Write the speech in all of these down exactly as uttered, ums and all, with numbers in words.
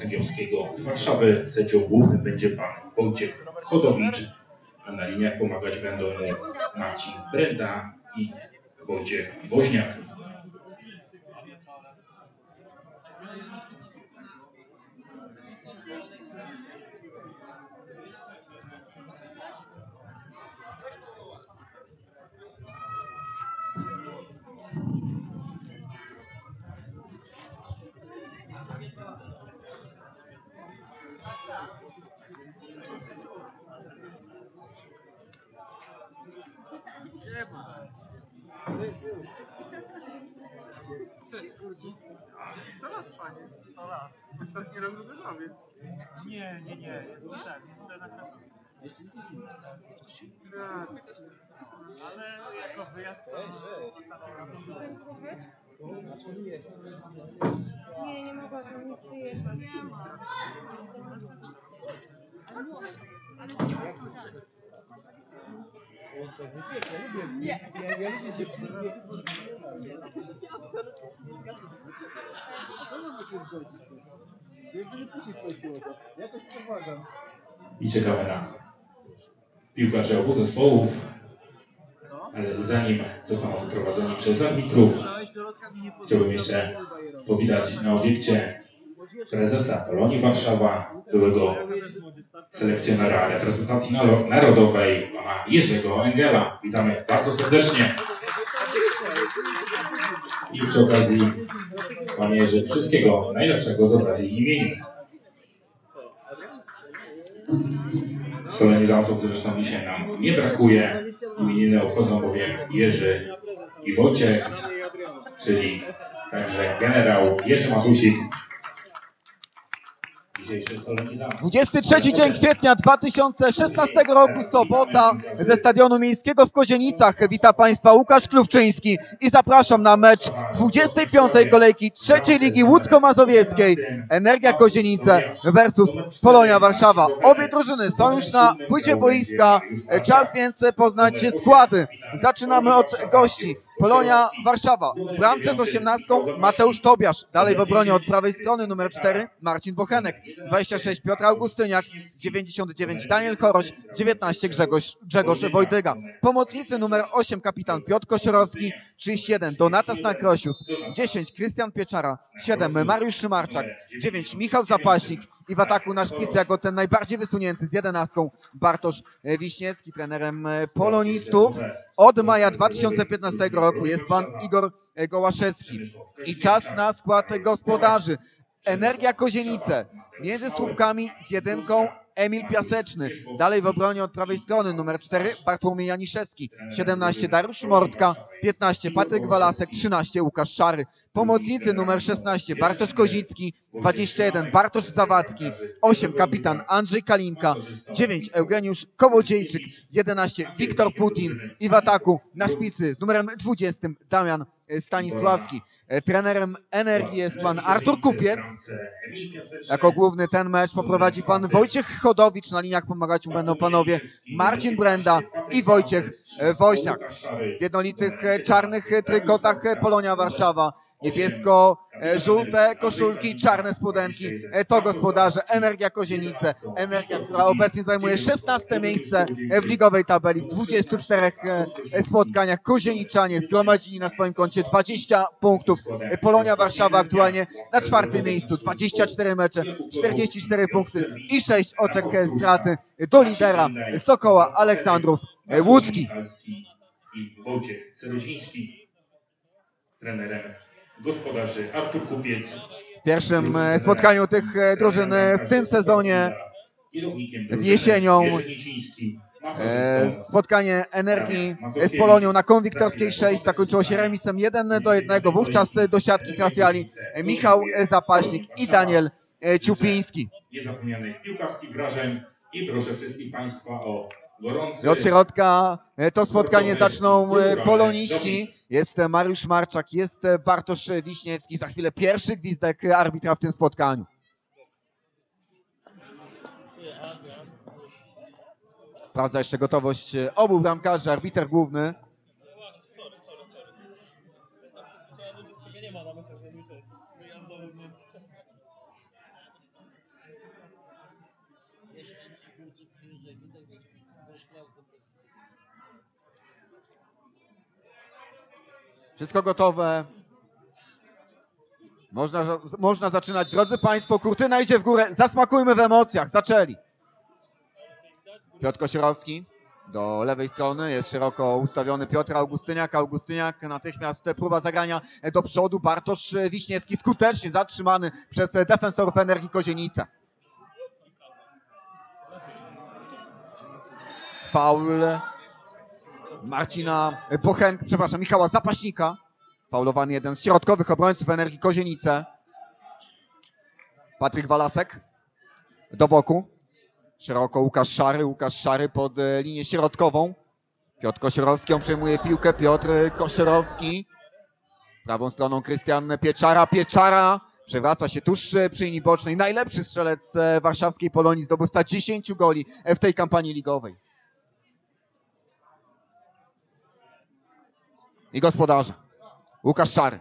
sędziowskiego z Warszawy. Sędzią głównym będzie pan Wojciech Chodowicz, a na liniach pomagać będą mu Marcin Brenda i Wojciech Woźniak. Nie, nie, nie. Tak, tutaj na pewno. Ale jako wyjazd to... Nie, nie mogłabym nie przyjechać. Nie. Ja lubię dziewczyny. I czekamy na piłkarzy obu zespołów, ale zanim zostaną wyprowadzeni przez arbitrów, chciałbym jeszcze powitać na obiekcie prezesa Polonii Warszawa, byłego selekcjonera reprezentacji narodowej, pana Jerzego Engela. Witamy bardzo serdecznie. I przy okazji, panie Jerzy, wszystkiego najlepszego z okazji imienin. Solenizantów zresztą dzisiaj nam nie brakuje. Imieniny obchodzą bowiem Jerzy i Wojciech, czyli także generał Jerzy Matusik. dwudziesty trzeci dzień kwietnia dwa tysiące szesnastego roku, sobota, ze Stadionu Miejskiego w Kozienicach. Wita Państwa Łukasz Klówczyński i zapraszam na mecz dwudziestej piątej kolejki trzeciej Ligi Łódzko-Mazowieckiej. Energia Kozienice versus Polonia Warszawa. Obie drużyny są już na płycie boiska. Czas więc poznać składy. Zaczynamy od gości. Polonia Warszawa. W bramce z osiemnastką Mateusz Tobiasz. Dalej w obronie od prawej strony numer cztery Marcin Bochenek. dwadzieścia sześć Piotr Augustyniak. dziewięćdziesiąt dziewięć Daniel Choroś. dziewiętnaście Grzegorz, Grzegorz Wojdyga. Pomocnicy numer osiem kapitan Piotr Kosiorowski. trzydzieści jeden Donata Stankrosius. dziesięć Krystian Pieczara. siedem Mariusz Szymarczak. dziewięć Michał Zapaśnik. I w ataku na szpicy jako ten najbardziej wysunięty z jedenastką Bartosz Wiśniewski, trenerem polonistów. Od maja dwa tysiące piętnastego roku jest pan Igor Gołaszewski. I czas na skład gospodarzy. Energia Kozienice. Między słupkami z jedynką Emil Piaseczny. Dalej w obronie od prawej strony numer cztery Bartłomiej Janiszewski. siedemnaście Dariusz Mortka. piętnaście Patryk Walasek. trzynaście Łukasz Szary. Pomocnicy numer szesnaście Bartosz Kozicki. dwadzieścia jeden Bartosz Zawadzki. osiem kapitan Andrzej Kalinka. dziewięć Eugeniusz Kołodziejczyk. jedenaście Wiktor Putin. I w ataku na szpicy z numerem dwudziestym Damian Stanisławski. Trenerem Energii jest pan Artur Kupiec. Jako główny ten mecz poprowadzi pan Wojciech Chodowicz. Na liniach pomagać mu będą panowie Marcin Brenda i Wojciech Woźniak. W jednolitych czarnych trykotach Polonia Warszawa. Niebiesko-żółte koszulki, czarne spodenki. To gospodarze Energia Kozienice. Energia, która obecnie zajmuje szesnaste miejsce w ligowej tabeli. W dwudziestu czterech spotkaniach kozieniczanie zgromadzili na swoim koncie dwadzieścia punktów. Polonia Warszawa aktualnie na czwartym miejscu. dwadzieścia cztery mecze, czterdzieści cztery punkty i sześć oczek straty do lidera Sokoła Aleksandrów Łódzki. I Wojciech Cerudziński, trenerem gospodarzy Artur Kupiec. W pierwszym spotkaniu tych drużyn w tym sezonie, w jesienią, spotkanie Energii z Polonią na Konwiktorskiej sześć zakończyło się remisem jeden do jednego. Wówczas do siatki trafiali Michał Zapaśnik i Daniel Ciupiński. Niezapomnianych piłkarskich wrażeń i proszę wszystkich Państwa o gorący... Od środka to spotkanie zaczną poloniści. Jest Mariusz Marczak, jest Bartosz Wiśniewski. Za chwilę pierwszy gwizdek arbitra w tym spotkaniu. Sprawdza jeszcze gotowość obu bramkarzy, arbiter główny. Wszystko gotowe. Można, można zaczynać. Drodzy Państwo, kurtyna idzie w górę. Zasmakujmy w emocjach. Zaczęli. Piotr Kosierowski do lewej strony. Jest szeroko ustawiony Piotr Augustyniak. Augustyniak natychmiast próba zagrania do przodu. Bartosz Wiśniewski skutecznie zatrzymany przez defensorów Energii Kozienice. Faul Marcina Bochenka, przepraszam, Michała Zapaśnika. Faulowany jeden z środkowych obrońców Energii Kozienice. Patryk Walasek do boku. Szeroko Łukasz Szary. Łukasz Szary pod linię środkową. Piotr Kosierowski, on przejmuje piłkę. Piotr Kosierowski. Prawą stroną Krystian Pieczara. Pieczara przewraca się tuż przy linii bocznej. Najlepszy strzelec warszawskiej Polonii, zdobywca dziesięciu goli w tej kampanii ligowej. I gospodarze. Łukasz Szary.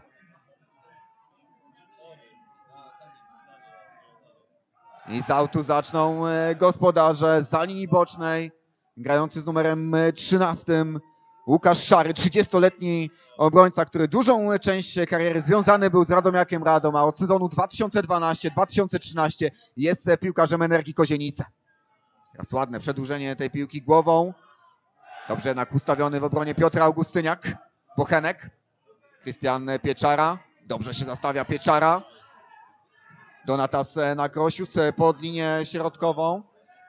I z autu zaczną gospodarze za linii bocznej. Grający z numerem trzynastym Łukasz Szary, trzydziestoletni obrońca, który dużą część kariery związany był z Radomiakiem Radom, a od sezonu dwa tysiące dwunastego dwa tysiące trzynastego jest piłkarzem Energii Kozienice. Teraz ładne przedłużenie tej piłki głową. Dobrze jednak ustawiony w obronie Piotr Augustyniak. Bochenek. Krystian Pieczara. Dobrze się zastawia Pieczara. Donatas Nakrosius pod linię środkową.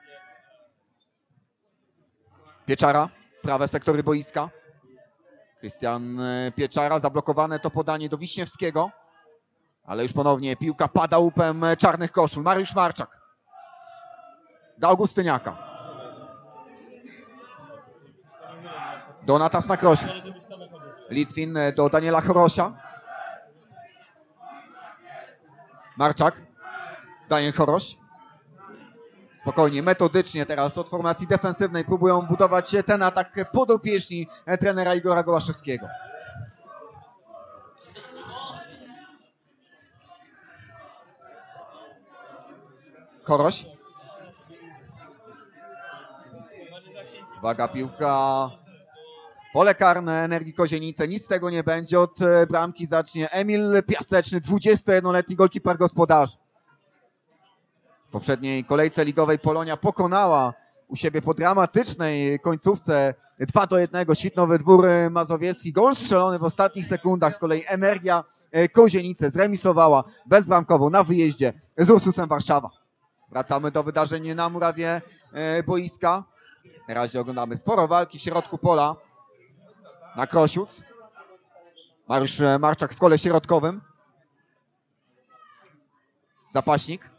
Pieczara. Prawe sektory boiska. Krystian Pieczara. Zablokowane to podanie do Wiśniewskiego. Ale już ponownie piłka pada łupem czarnych koszul. Mariusz Marczak. Do Augustyniaka. Donatas Nakrosius. Litwin do Daniela Chorosia. Marczak. Daniel Choroś. Spokojnie, metodycznie teraz od formacji defensywnej próbują budować ten atak podopieczni trenera Igora Gołaszewskiego. Choroś. Uwaga, piłka. Pole karne Energii Kozienice. Nic z tego nie będzie. Od bramki zacznie Emil Piaseczny, dwudziestojednoletni golkiper gospodarzy. W poprzedniej kolejce ligowej Polonia pokonała u siebie po dramatycznej końcówce dwa do jednego Świtnowy Dwór Mazowiecki. Gol strzelony w ostatnich sekundach. Z kolei Energia Kozienice zremisowała bezbramkowo na wyjeździe z Ursusem Warszawa. Wracamy do wydarzeń na murawie boiska. Na razie oglądamy sporo walki w środku pola. Nakrosius. Mariusz Marczak w kole środkowym. Zapaśnik.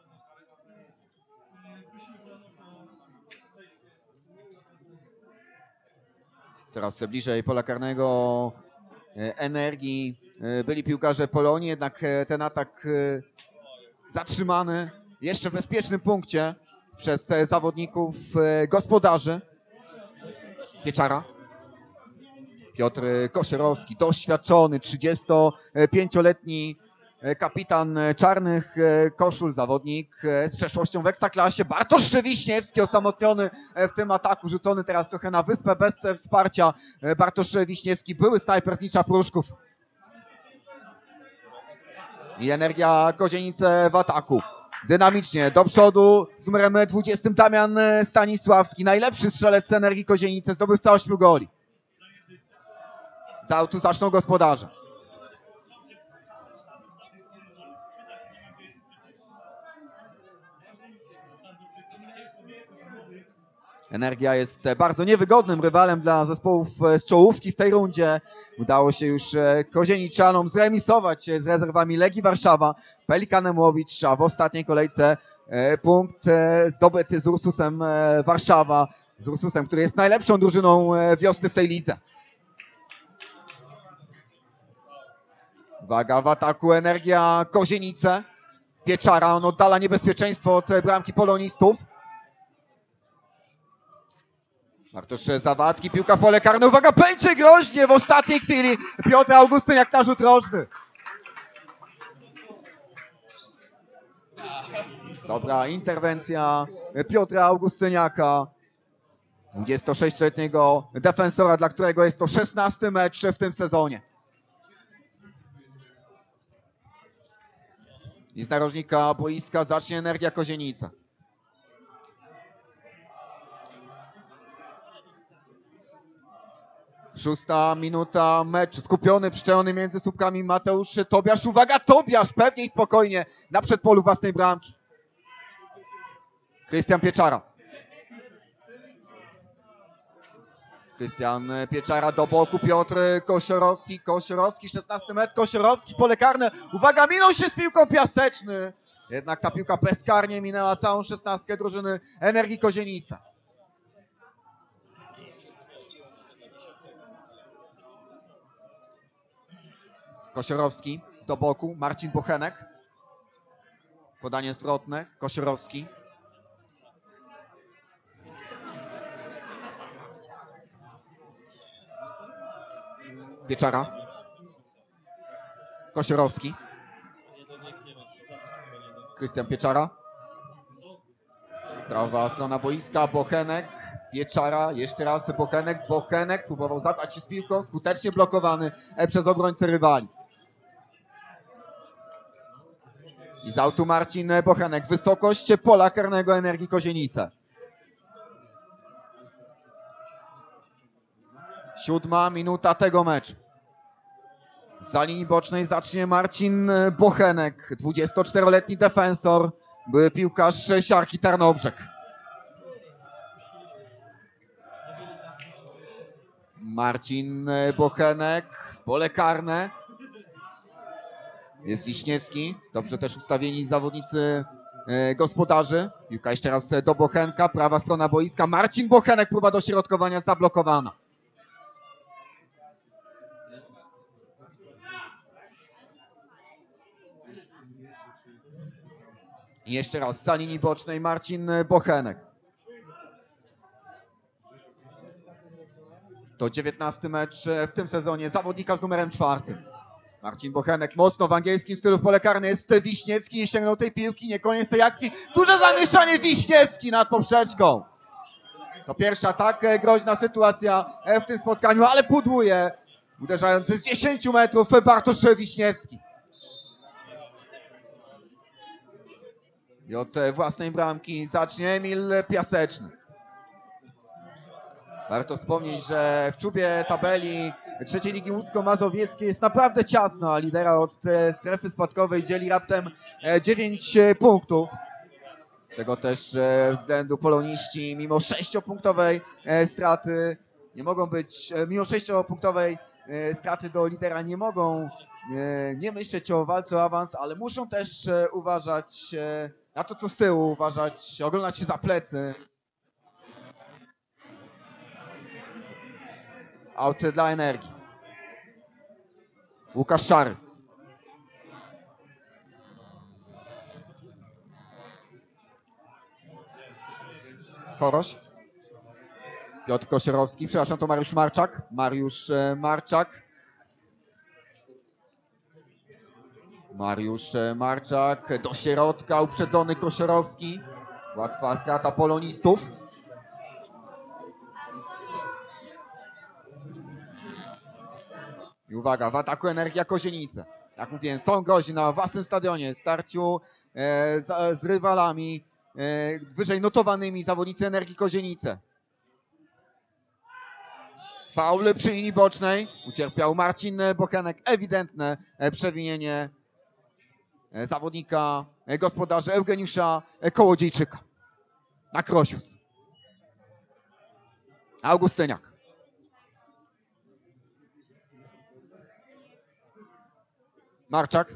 Coraz bliżej pola karnego Energii byli piłkarze Polonii, jednak ten atak zatrzymany jeszcze w bezpiecznym punkcie przez zawodników gospodarzy. Pieczara. Piotr Kosierowski, doświadczony, trzydziestopięcioletni kapitan czarnych koszul, zawodnik z przeszłością w Ekstraklasie. Bartosz Wiśniewski osamotniony w tym ataku, rzucony teraz trochę na wyspę bez wsparcia. Bartosz Wiśniewski, były snajper z Nicza Pruszków. I Energia Kozienice w ataku. Dynamicznie do przodu z numerem dwudziestym Damian Stanisławski, najlepszy strzelec Energii Kozienice, zdobywca ośmiu goli. Z autu zaczną gospodarze. Energia jest bardzo niewygodnym rywalem dla zespołów z czołówki w tej rundzie. Udało się już Kozieniczanom zremisować z rezerwami Legii Warszawa, Pelikanem Łowicz, a w ostatniej kolejce punkt zdobyty z Ursusem Warszawa. Z Ursusem, który jest najlepszą drużyną wiosny w tej lidze. Uwaga, w ataku Energia Kozienice. Pieczara, on oddala niebezpieczeństwo od bramki polonistów. Bartosz Zawadzki, piłka w pole karne. Uwaga, pędzie groźnie w ostatniej chwili. Piotr Augustyniak na rzut rożny. Dobra interwencja Piotra Augustyniaka, dwudziestosześcioletniego defensora, dla którego jest to szesnasty mecz w tym sezonie. I z narożnika boiska zacznie Energia Kozienica. Szósta minuta meczu. Skupiony, przyczajony między słupkami Mateusz Tobiasz. Uwaga, Tobiasz pewnie i spokojnie na przedpolu własnej bramki. Krystian Pieczara. Krystian Pieczara do boku, Piotr Kosiorowski. Kosiorowski, szesnasty metr, Kosiorowski, pole karne. Uwaga, minął się z piłką Piaseczny. Jednak ta piłka bezkarnie minęła całą szesnastkę drużyny Energii Kozienica. Kosiorowski do boku, Marcin Bochenek. Podanie zwrotne, Kosiorowski. Pieczara. Kosiorowski. Krystian Pieczara. Prawa strona boiska, Bochenek. Pieczara, jeszcze raz Bochenek. Bochenek próbował zabrać się z piłką, skutecznie blokowany przez obrońcę rywali. I z autu Marcin Bochenek. Wysokość pola karnego Energii Kozienice. Siódma minuta tego meczu. Za linii bocznej zacznie Marcin Bochenek, dwudziestoczteroletni defensor, były piłkarz Siarki Tarnobrzeg. Marcin Bochenek w pole karne. Jest Wiśniewski, dobrze też ustawieni zawodnicy gospodarzy. Piłka jeszcze raz do Bochenka, prawa strona boiska. Marcin Bochenek, próba dośrodkowania zablokowana. I jeszcze raz za linii bocznej Marcin Bochenek. To dziewiętnasty mecz w tym sezonie zawodnika z numerem czwartym. Marcin Bochenek mocno w angielskim stylu w pole karne. Jest Wiśniewski, nie sięgnął tej piłki, nie koniec tej akcji. Duże zamieszanie, Wiśniewski nad poprzeczką. To pierwsza tak groźna sytuacja w tym spotkaniu, ale pudłuje, uderzając z dziesięciu metrów Bartosz Wiśniewski. I od własnej bramki zacznie Emil Piaseczny. Warto wspomnieć, że w czubie tabeli trzeciej Ligi Łódzko-Mazowieckiej jest naprawdę ciasno, a lidera od strefy spadkowej dzieli raptem dziewięć punktów. Z tego też względu poloniści mimo sześciopunktowej straty nie mogą być, mimo sześciopunktowej straty do lidera nie mogą nie myśleć o walce o awans, ale muszą też uważać na to, co z tyłu, uważać, oglądać się za plecy. Aut dla Energii. Łukasz Szary. Choroś. Piotr Kosiorowski, przepraszam, to Mariusz Marczak. Mariusz Marczak. Mariusz Marczak do środka, uprzedzony Kosiorowski. Łatwa strata polonistów. I uwaga, w ataku Energia Kozienice. Jak mówiłem, są groźni na własnym stadionie w starciu e, z, z rywalami e, wyżej notowanymi zawodnicy Energii Kozienice. Faul przy linii bocznej. Ucierpiał Marcin Bochenek. Ewidentne przewinienie zawodnika gospodarza Eugeniusza Kołodziejczyka. Na Krosius. Augustyniak. Marczak.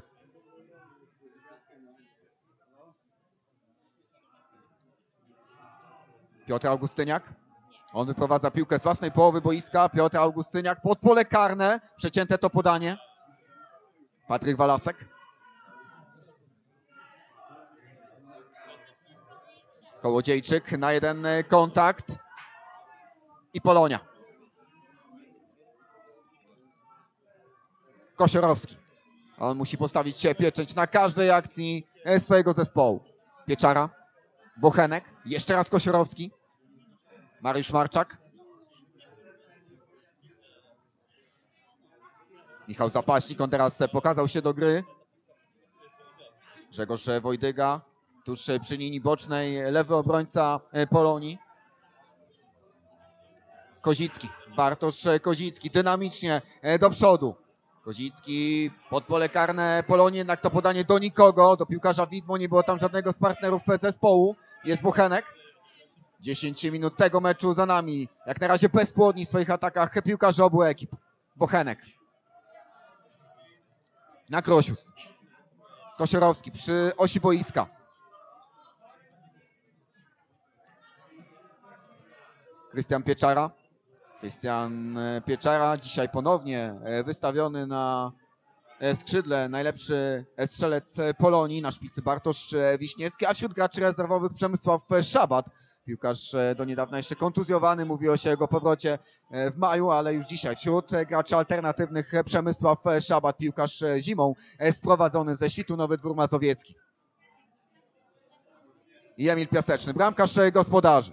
Piotr Augustyniak. On wyprowadza piłkę z własnej połowy boiska. Piotr Augustyniak pod pole karne. Przecięte to podanie. Patryk Walasek. Kołodziejczyk na jeden kontakt. I Polonia. Kosiorowski. On musi postawić się pieczęć na każdej akcji swojego zespołu. Pieczara, Bochenek, jeszcze raz Kosiorowski, Mariusz Marczak, Michał Zapaśnik, on teraz pokazał się do gry. Grzegorz Wojdyga, tuż przy linii bocznej, lewy obrońca Polonii. Kozicki, Bartosz Kozicki, dynamicznie do przodu. Kozicki pod pole karne Polonii, jednak to podanie do nikogo, do piłkarza widmo, nie było tam żadnego z partnerów zespołu. Jest Bochenek. dziesięć minut tego meczu za nami. Jak na razie bezpłodni w swoich atakach piłkarze obu ekip. Bochenek. Na Krosius. Kosiorowski przy osi boiska. Krystian Pieczara. Krystian Pieczara dzisiaj ponownie wystawiony na skrzydle. Najlepszy strzelec Polonii, na szpicy Bartosz Wiśniewski, a wśród graczy rezerwowych Przemysław Szabat. Piłkarz do niedawna jeszcze kontuzjowany, mówiło się o jego powrocie w maju, ale już dzisiaj wśród graczy alternatywnych Przemysław Szabat, piłkarz zimą sprowadzony ze Świtu Nowy Dwór Mazowiecki. I Emil Piaseczny, bramkarz gospodarzy.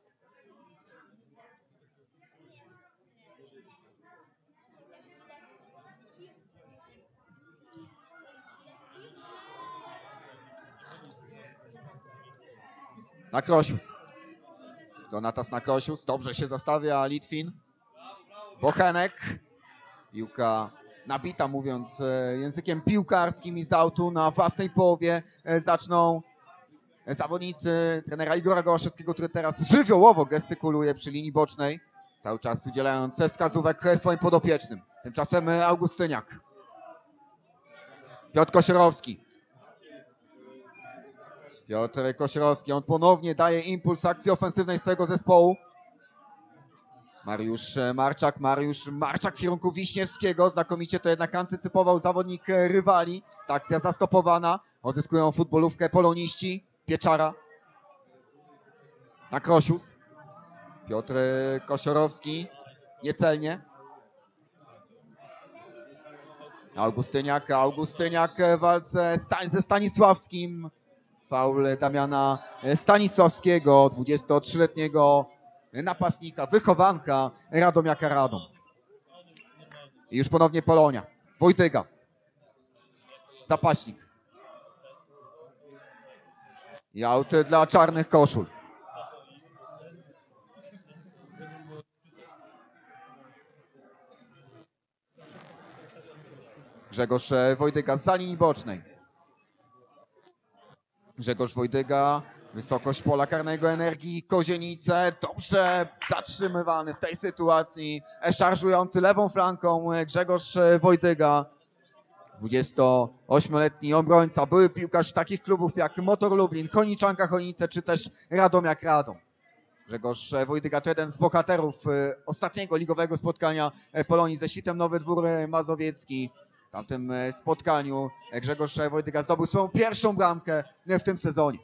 Nakrosius. Donatas Nakrosius. Dobrze się zastawia Litwin. Bochenek. Piłka nabita, mówiąc językiem piłkarskim, i z autu na własnej połowie zaczną zawodnicy trenera Igora Gołaszewskiego, który teraz żywiołowo gestykuluje przy linii bocznej, cały czas udzielając wskazówek swoim podopiecznym. Tymczasem Augustyniak. Piotr Kosiorowski. Piotr Kosiorowski, on ponownie daje impuls akcji ofensywnej swojego zespołu. Mariusz Marczak, Mariusz Marczak w kierunku Wiśniewskiego, znakomicie to jednak antycypował zawodnik rywali. Ta akcja zastopowana, odzyskują futbolówkę poloniści. Pieczara. Na Krosius. Piotr Kosiorowski, niecelnie. Augustyniak, Augustyniak w walce ze Stanisławskim. Faul Damiana Stanisławskiego, dwudziestotrzyletniego napastnika, wychowanka Radomiaka Radom. I już ponownie Polonia. Wojtyga. Zapaśnik. I aut dla czarnych koszul. Grzegorz Wojdyga za linii bocznej. Grzegorz Wojdyga, wysokość pola karnego Energii Kozienice, dobrze zatrzymywany w tej sytuacji, szarżujący lewą flanką Grzegorz Wojdyga. dwudziestoośmioletni obrońca, były piłkarz takich klubów jak Motor Lublin, Choniczanka Chonice czy też Radomiak Radom. Grzegorz Wojdyga to jeden z bohaterów ostatniego ligowego spotkania Polonii ze Świtem Nowy Dwór Mazowiecki. W tamtym spotkaniu Grzegorz Wojdyga zdobył swoją pierwszą bramkę w tym sezonie.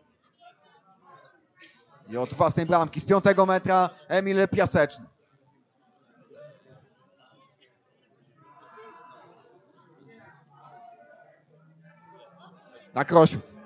I od własnej bramki z piątego metra Emil Piaseczny. Na Krosius.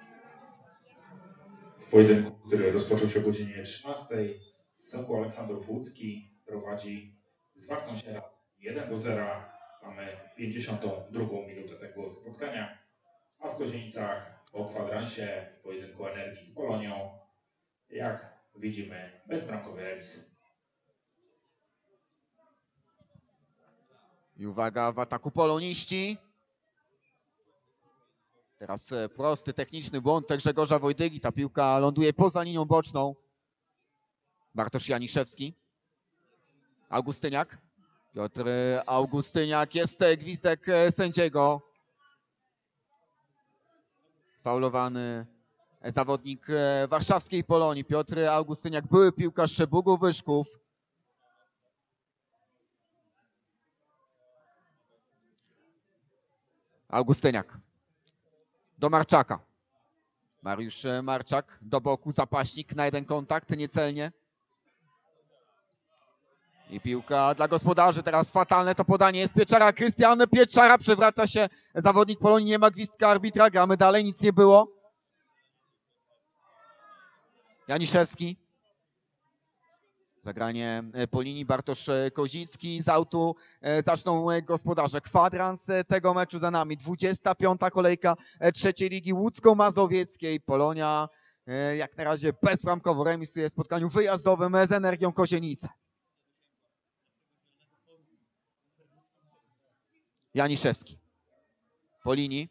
W pojedynku, który rozpoczął się o godzinie trzynastej, Sokół Aleksandrów Łódzki prowadzi z Wartą Sieradz jeden do zera. Mamy pięćdziesiątą drugą minutę tego spotkania, a w Kozienicach po kwadransie w pojedynku Energii z Polonią, jak widzimy, bezbramkowy remis. I uwaga, w ataku poloniści. Teraz prosty, techniczny błąd Grzegorza Wojdygi. Ta piłka ląduje poza linią boczną. Bartosz Janiszewski. Augustyniak. Piotr Augustyniak, jest gwizdek sędziego. Faulowany zawodnik warszawskiej Polonii. Piotr Augustyniak, były piłkarz Bugów Wyszków. Augustyniak. Do Marczaka. Mariusz Marczak do boku, Zapaśnik na jeden kontakt, niecelnie. I piłka dla gospodarzy, teraz fatalne to podanie jest Pieczara, Krystian Pieczara, przewraca się zawodnik Polonii, nie ma gwizdka arbitra, gramy dalej, nic nie było. Janiszewski. Zagranie po linii Bartosz Kozicki. Z autu zaczną gospodarze. Kwadrans tego meczu za nami. dwudziesta piąta kolejka trzeciej ligi łódzko-mazowieckiej. Polonia jak na razie bezbramkowo remisuje w spotkaniu wyjazdowym z Energią Kozienice. Janiszewski. Po linii.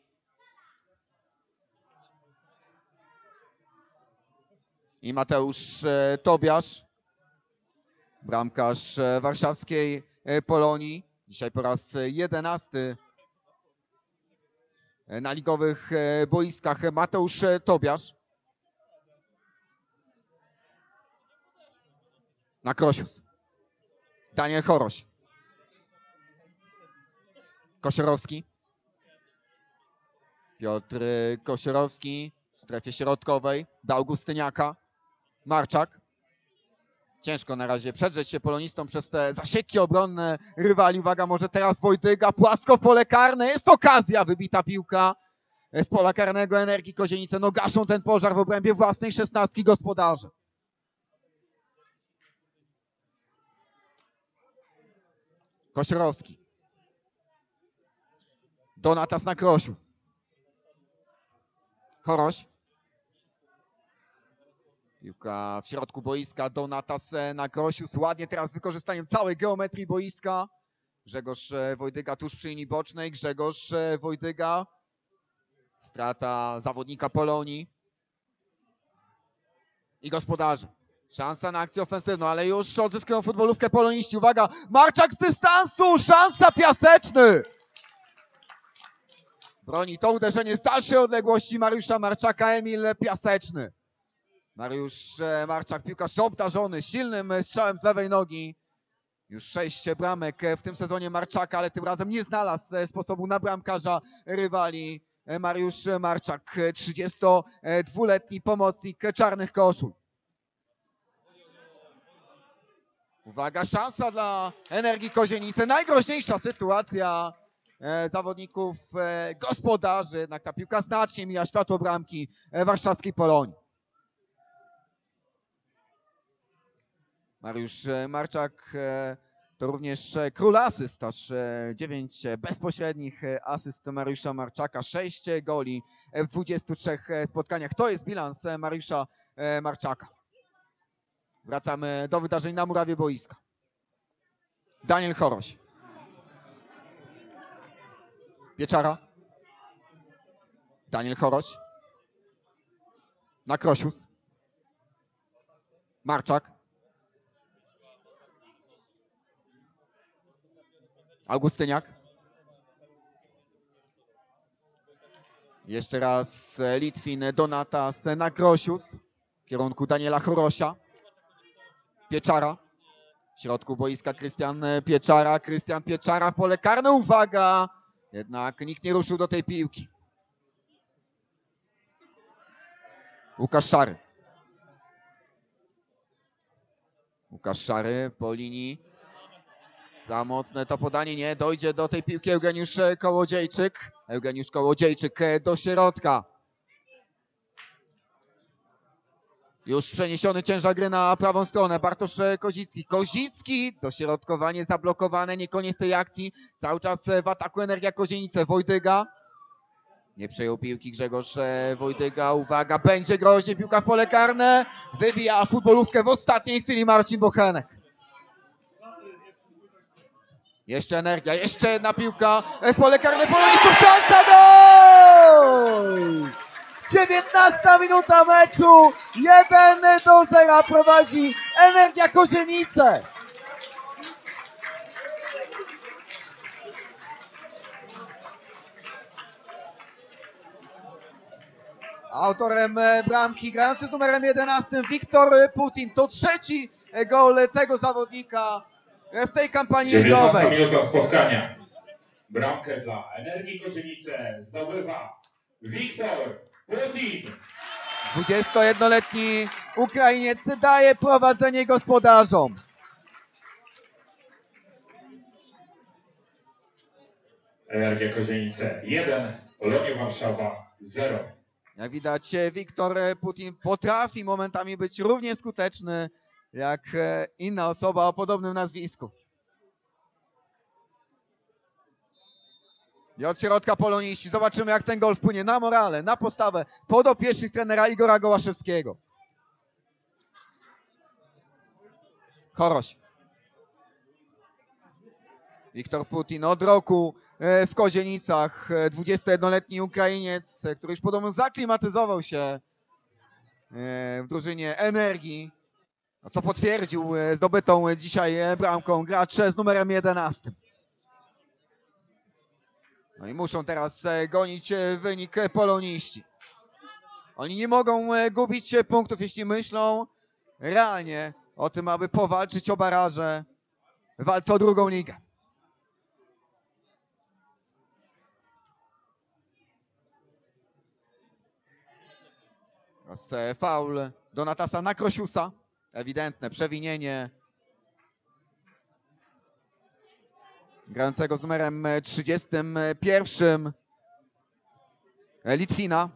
I Mateusz Tobiasz. Bramkarz warszawskiej Polonii. Dzisiaj po raz jedenasty na ligowych boiskach Mateusz Tobiasz. Na Krosius. Daniel Choroś. Kosiorowski. Piotr Kosiorowski w strefie środkowej. Do Augustyniaka. Marczak. Ciężko na razie przedrzeć się polonistom przez te zasieki obronne rywali. Uwaga, może teraz Wojdyga. Płasko w pole karne. Jest okazja. Wybita piłka z pola karnego Energii Kozienice. No gaszą ten pożar w obrębie własnej szesnastki gospodarze. Kosiorowski. Donatas na Krosius. Choroś. Piłka w środku boiska. Donatas na Krosius. Ładnie teraz z wykorzystaniem całej geometrii boiska. Grzegorz Wojdyga tuż przy linii bocznej. Grzegorz Wojdyga. Strata zawodnika Polonii. I gospodarze. Szansa na akcję ofensywną, ale już odzyskują futbolówkę poloniści. Uwaga, Marczak z dystansu, szansa Piaseczny. Broni to uderzenie z dalszej odległości Mariusza Marczaka, Emil Piaseczny. Mariusz Marczak, piłkarz obdarzony silnym strzałem z lewej nogi. Już sześć bramek w tym sezonie Marczaka, ale tym razem nie znalazł sposobu na bramkarza rywali. Mariusz Marczak, trzydziestodwuletni pomocnik Czarnych Koszul. Uwaga, szansa dla Energii Kozienice. Najgroźniejsza sytuacja e, zawodników e, gospodarzy. Jednak ta piłka znacznie mija światło bramki e, warszawskiej Polonii. Mariusz e, Marczak e, to również e, król asyst. Aż e, dziewięć bezpośrednich e, asyst Mariusza Marczaka. sześć goli w dwudziestu trzech e, spotkaniach. To jest bilans e, Mariusza e, Marczaka. Wracamy do wydarzeń na murawie boiska. Daniel Choroś. Pieczara. Daniel Choroś. Na Krosius. Marczak. Augustyniak. Jeszcze raz Litwin, Donatas na Krosius. W kierunku Daniela Chorosia. Pieczara. W środku boiska Krystian Pieczara. Krystian Pieczara w pole karne. Uwaga! Jednak nikt nie ruszył do tej piłki. Łukasz Szary. Łukasz Szary po linii. Za mocne to podanie. Nie dojdzie do tej piłki Eugeniusz Kołodziejczyk. Eugeniusz Kołodziejczyk do środka. Już przeniesiony ciężar gry na prawą stronę. Bartosz Kozicki. Kozicki. Dośrodkowanie zablokowane. Nie koniec tej akcji. Cały czas w ataku Energia Kozienice. Wojdyga. Nie przejął piłki Grzegorz Wojdyga. Uwaga, będzie groźnie. Piłka w pole karne. Wybija futbolówkę w ostatniej chwili Marcin Bochenek. Jeszcze Energia. Jeszcze jedna piłka w pole karne. Polonistów. Szansa. Gol! dziewiętnasta minuta meczu, jeden do zera prowadzi Energia Kozienice. Autorem bramki, grający z numerem jedenastym, Wiktor Putin. To trzeci gol tego zawodnika w tej kampanii ligowej. dziewiętnasta minuta spotkania. Bramkę dla Energii Kozienice zdobywa Wiktor Putin. dwudziestojednoletni Ukrainiec daje prowadzenie gospodarzom. Energia Kozienice jeden, Polonia Warszawa zero. Jak widać, Wiktor Putin potrafi momentami być równie skuteczny jak inna osoba o podobnym nazwisku. I od środka poloniści. Zobaczymy, jak ten gol wpłynie na morale, na postawę podopiecznych trenera Igora Gołaszewskiego. Choroś. Wiktor Putin od roku w Kozienicach, dwudziestojednoletni Ukrainiec, który już podobno zaklimatyzował się w drużynie Energii, co potwierdził zdobytą dzisiaj bramką gracz z numerem jedenastym. No i muszą teraz gonić wynik poloniści. Oni nie mogą gubić punktów, jeśli myślą realnie o tym, aby powalczyć o baraże w walce o drugą ligę. Teraz faul Donatasa na Krosiusa. Ewidentne przewinienie grającego z numerem trzydziestym pierwszym Litwina.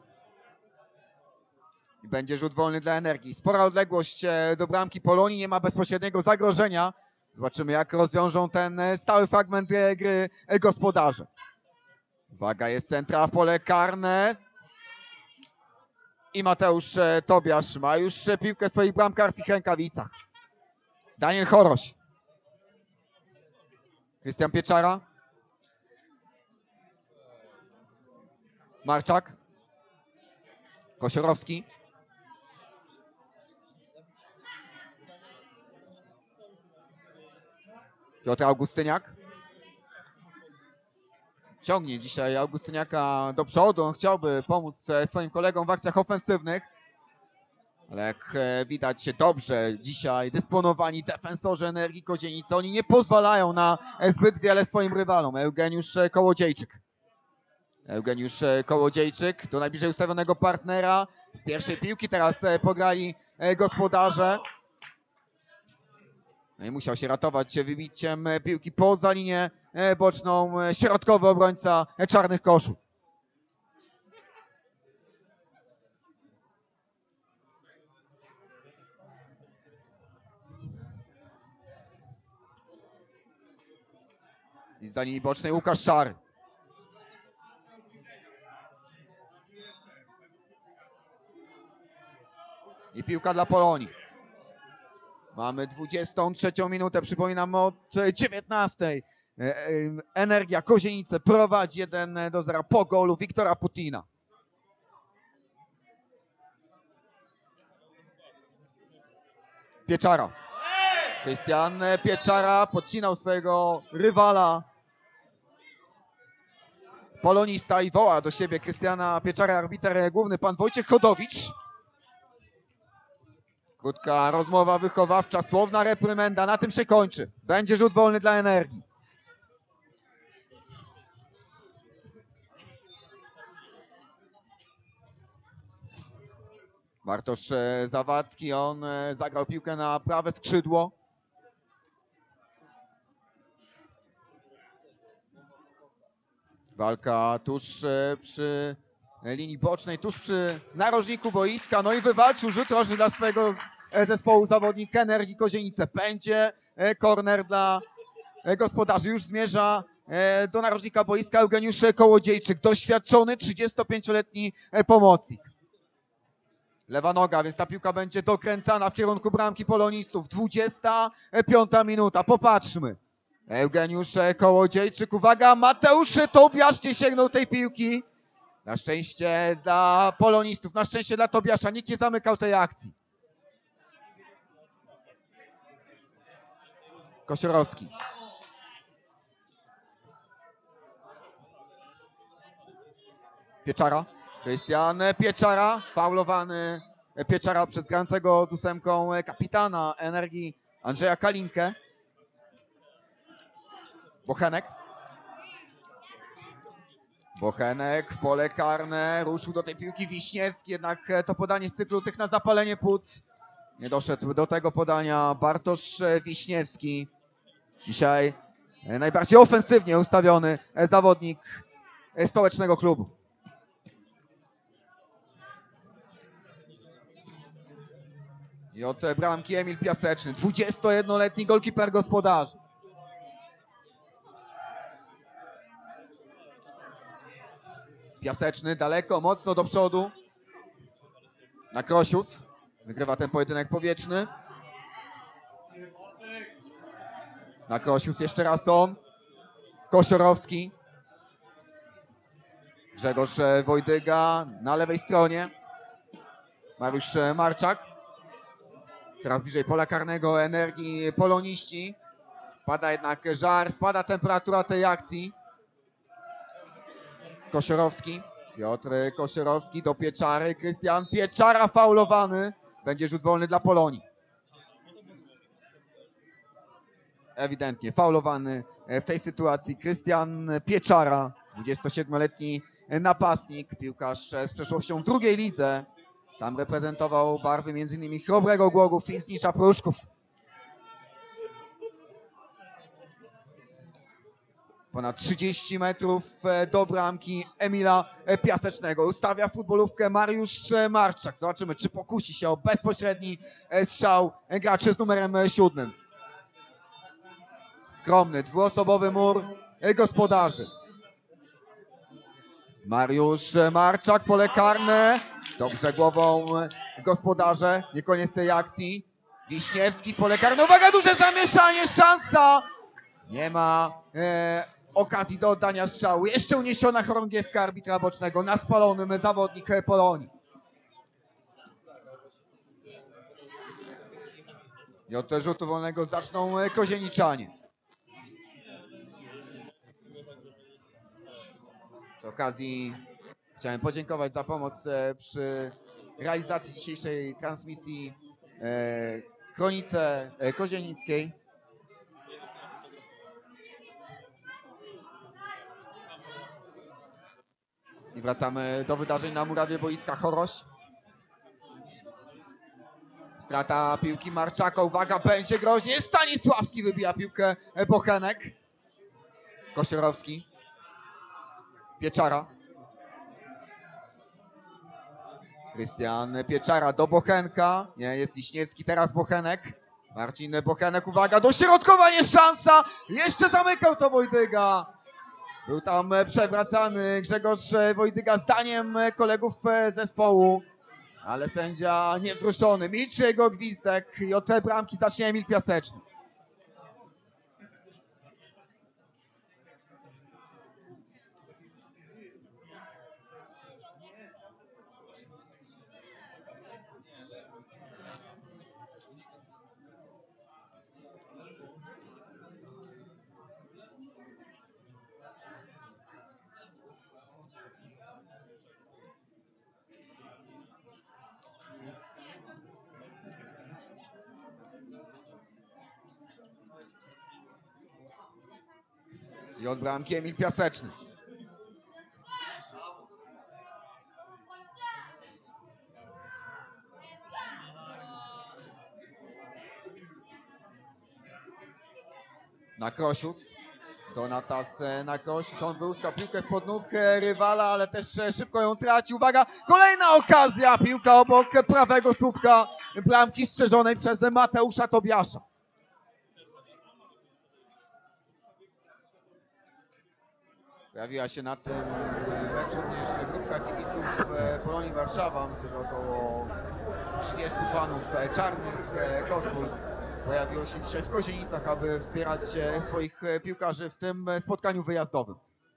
I będzie rzut wolny dla Energii. Spora odległość do bramki Polonii, nie ma bezpośredniego zagrożenia. Zobaczymy, jak rozwiążą ten stały fragment gry gospodarze. Uwaga, jest centra w pole karne. I Mateusz Tobiasz ma już piłkę w swoich bramkarskich rękawicach. Daniel Choroś. Krystian Pieczara. Marczak. Kosiorowski. Piotr Augustyniak. Ciągnie dzisiaj Augustyniaka do przodu. On chciałby pomóc swoim kolegom w akcjach ofensywnych. Ale jak widać, dobrze dzisiaj dysponowani defensorzy Energii Kozienice. Oni nie pozwalają na zbyt wiele swoim rywalom. Eugeniusz Kołodziejczyk. Eugeniusz Kołodziejczyk do najbliżej ustawionego partnera. Z pierwszej piłki teraz pograli gospodarze. No i musiał się ratować wybiciem piłki poza linię boczną środkowy obrońca Czarnych Koszul. I za linii bocznej Łukasz Szary. I piłka dla Polonii. Mamy dwudziestą trzecią minutę, przypominam od dziewiętnastej. Energia Kozienice prowadzi jeden do zera po golu Wiktora Putina. Pieczara. Krystian Pieczara podcinał swojego rywala. Polonista i woła do siebie Krystiana Pieczara, arbiter główny, pan Wojciech Chodowicz. Krótka rozmowa wychowawcza, słowna reprymenda, na tym się kończy. Będzie rzut wolny dla Energii. Bartosz Zawadzki, on zagrał piłkę na prawe skrzydło. Walka tuż przy linii bocznej, tuż przy narożniku boiska. No i wywalczył rzut rożny dla swojego zespołu zawodnik Energii Kozienice. Będzie korner dla gospodarzy. Już zmierza do narożnika boiska Eugeniusz Kołodziejczyk. Doświadczony trzydziestopięcioletni pomocnik. Lewa noga, więc ta piłka będzie dokręcana w kierunku bramki polonistów. dwudziesta piąta minuta. Popatrzmy. Eugeniusz Kołodziejczyk. Uwaga, Mateusz Tobiasz nie sięgnął tej piłki. Na szczęście dla polonistów, na szczęście dla Tobiasza. Nikt nie zamykał tej akcji. Kosiorowski. Pieczara. Krystian Pieczara. Faulowany Pieczara przez grającego z ósemką kapitana Energii Andrzeja Kalinkę. Bochenek. Bochenek w pole karne. Ruszył do tej piłki Wiśniewski. Jednak to podanie z cyklu tych na zapalenie płuc. Nie doszedł do tego podania Bartosz Wiśniewski. Dzisiaj najbardziej ofensywnie ustawiony zawodnik stołecznego klubu. I od bramki Emil Piaseczny, dwudziestojednoletni golkiper gospodarzy. Piaseczny daleko, mocno do przodu. Na Krosius. Wygrywa ten pojedynek powietrzny. Na Krosius jeszcze raz on. Kosiorowski. Grzegorz Wojdyga na lewej stronie. Mariusz Marczak. Coraz bliżej pola karnego Energii poloniści. Spada jednak żar, spada temperatura tej akcji. Kosiorowski. Piotr Kosiorowski do Pieczary. Krystian Pieczara faulowany. Będzie rzut wolny dla Polonii. Ewidentnie faulowany w tej sytuacji Krystian Pieczara. dwudziestosiedmioletni napastnik. Piłkarz z przeszłością w drugiej lidze. Tam reprezentował barwy m.in. Chrobrego Głogów i Snicza Pruszków. Ponad trzydzieści metrów do bramki Emila Piasecznego. Ustawia futbolówkę Mariusz Marczak. Zobaczymy, czy pokusi się o bezpośredni strzał graczy z numerem siódmym. Skromny, dwuosobowy mur gospodarzy. Mariusz Marczak, pole karne. Dobrze głową gospodarze. Nie koniec tej akcji. Wiśniewski, pole karne. Uwaga, duże zamieszanie, szansa. Nie ma e, okazji do oddania strzału. Jeszcze uniesiona chorągiewka arbitra bocznego na spalonym zawodnik Polonii. I od rzutu wolnego zaczną kozieniczanie. Z okazji chciałem podziękować za pomoc przy realizacji dzisiejszej transmisji e, Kronice Kozienickiej. I wracamy do wydarzeń na murawie boiska Choroś. Strata piłki Marczaka. Uwaga, będzie groźnie. Stanisławski wybija piłkę. Bochenek. Kosiorowski. Pieczara. Krystian Pieczara do Bochenka. Nie, jest Wiśniewski, teraz Bochenek. Marcin Bochenek, uwaga, dośrodkowanie, szansa. Jeszcze zamykał to Wojdyga. Był tam przewracany Grzegorz Wojdyga zdaniem kolegów zespołu. Ale sędzia niewzruszony. Milczy jego gwizdek i od tej bramki zacznie Emil Piaseczny. I od bramki Emil Piaseczny. Na Krosius. Donatas na Krosius. On wyłuskał piłkę spod nóg rywala, ale też szybko ją traci. Uwaga, kolejna okazja. Piłka obok prawego słupka bramki strzeżonej przez Mateusza Tobiasza. Pojawiła się na tym meczu również grupka kibiców Polonii Warszawa. Myślę, że około trzydziestu fanów czarnych koszul pojawiło się dzisiaj w Kozienicach, aby wspierać swoich piłkarzy w tym spotkaniu wyjazdowym.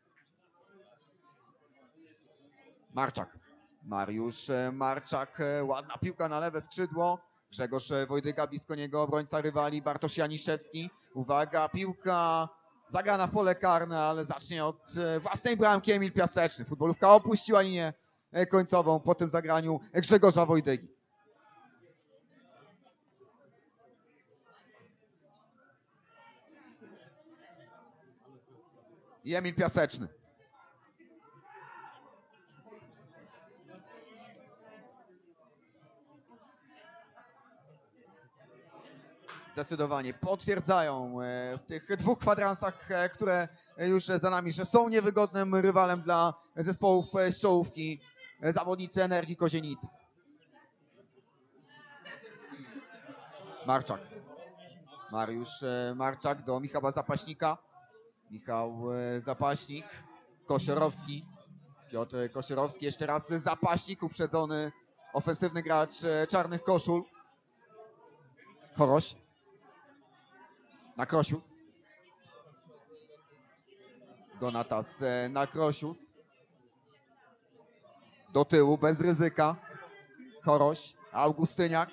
Marczak. Mariusz Marczak. Ładna piłka na lewe skrzydło. Grzegorz Wojdyga, blisko niego obrońca rywali Bartosz Janiszewski. Uwaga, piłka zagrana w pole karne, ale zacznie od własnej bramki Emil Piaseczny. Futbolówka opuściła linię końcową po tym zagraniu Grzegorza Wojdygi. I Emil Piaseczny. Zdecydowanie potwierdzają w tych dwóch kwadransach, które już za nami, że są niewygodnym rywalem dla zespołów z czołówki zawodnicy Energii Kozienice. Marczak. Mariusz e, Marczak do Michała Zapaśnika. Michał e, Zapaśnik. Kosiorowski. Piotr Kosiorowski. Jeszcze raz Zapaśnik, uprzedzony ofensywny gracz e, czarnych koszul. Choroś. Na Krosius. Donatas e, na Krosius. Do tyłu, bez ryzyka. Choroś. Augustyniak.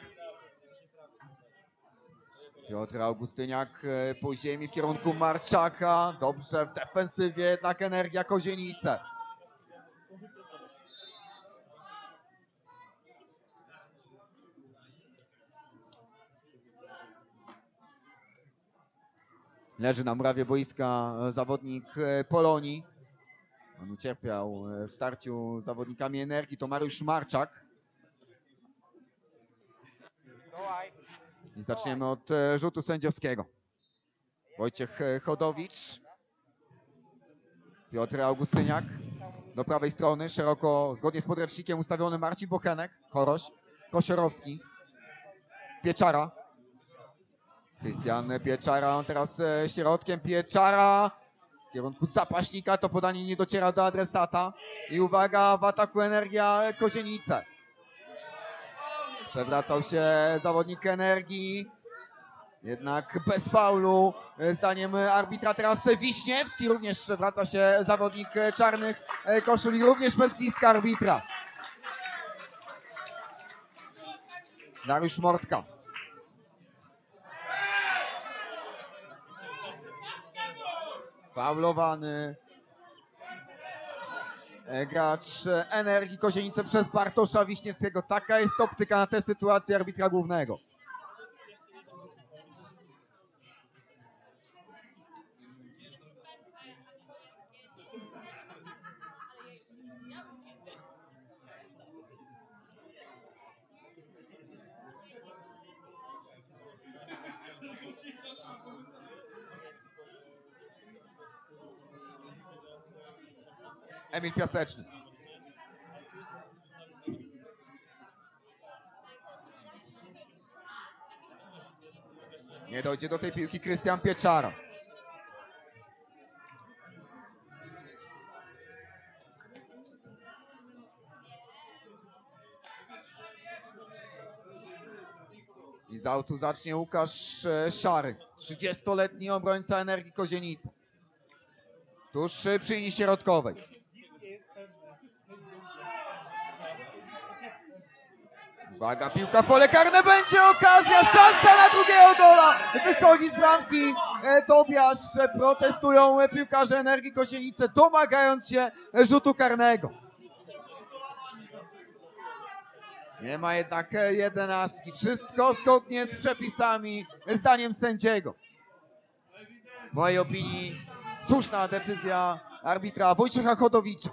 Piotr Augustyniak e, po ziemi w kierunku Marczaka. Dobrze w defensywie, jednak Energia Kozienice. Leży na murawie boiska zawodnik e, Polonii. On ucierpiał e, w starciu z zawodnikami Energii. To Mariusz Marczak. I zaczniemy od e, rzutu sędziowskiego. Wojciech e, Chodowicz. Piotr Augustyniak. Do prawej strony, szeroko, zgodnie z podręcznikiem ustawiony Marcin Bochenek. Choroś. Kosiorowski. Pieczara. Krystian Pieczara, on teraz e, środkiem. Pieczara w kierunku Zapaśnika. To podanie nie dociera do adresata. I uwaga, w ataku Energia Kozienice. Przewracał się zawodnik Energii. Jednak bez faulu. Zdaniem arbitra teraz Wiśniewski. Również przewraca się zawodnik czarnych koszul i również bez gwizdka arbitra. Dariusz Mortka. Faulowany gracz Energii Kozienice przez Bartosza Wiśniewskiego. Taka jest optyka na tę sytuację arbitra głównego. Emil Piaseczny. Nie dojdzie do tej piłki Krystian Pieczara. I z autu zacznie Łukasz Szary. trzydziestoletni obrońca Energii Kozienice. Tuż przy linii środkowej. Uwaga, piłka w pole karne, będzie okazja, szansa na drugiego gola. Wychodzi z bramki e, Tobiasz, protestują piłkarze Energii Kozienice, domagając się rzutu karnego. Nie ma jednak jedenastki, wszystko zgodnie z przepisami, zdaniem sędziego. W mojej opinii słuszna decyzja arbitra Wojciecha Chodowicza.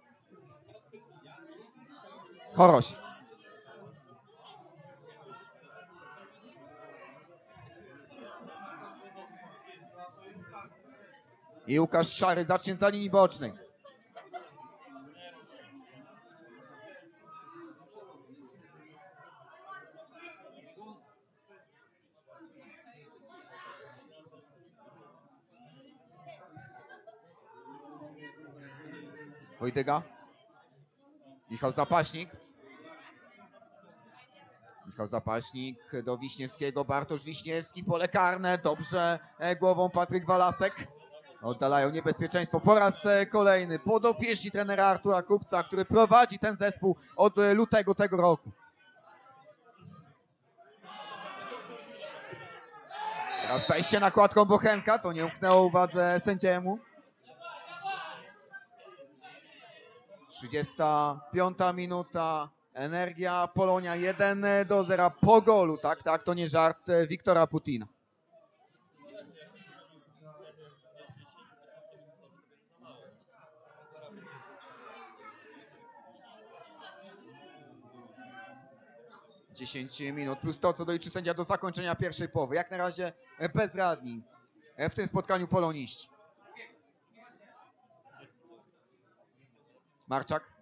Choroś. I Łukasz Szary zacznie za linii bocznej. Wojtyga. Michał Zapaśnik. Michał Zapaśnik do Wiśniewskiego. Bartosz Wiśniewski, pole karne. Dobrze głową Patryk Walasek. Oddalają niebezpieczeństwo po raz kolejny. Podopieczni trenera Artura Kupca, który prowadzi ten zespół od lutego tego roku. Teraz wejście nakładką Bochenka. To nie umknęło uwadze sędziemu. trzydziesta piąta minuta. Energia Polonia jeden do zera po golu. Tak, tak, to nie żart Wiktora Putina. dziesięć minut plus to, co doliczy sędzia do zakończenia pierwszej połowy. Jak na razie bezradni w tym spotkaniu poloniści. Marczak.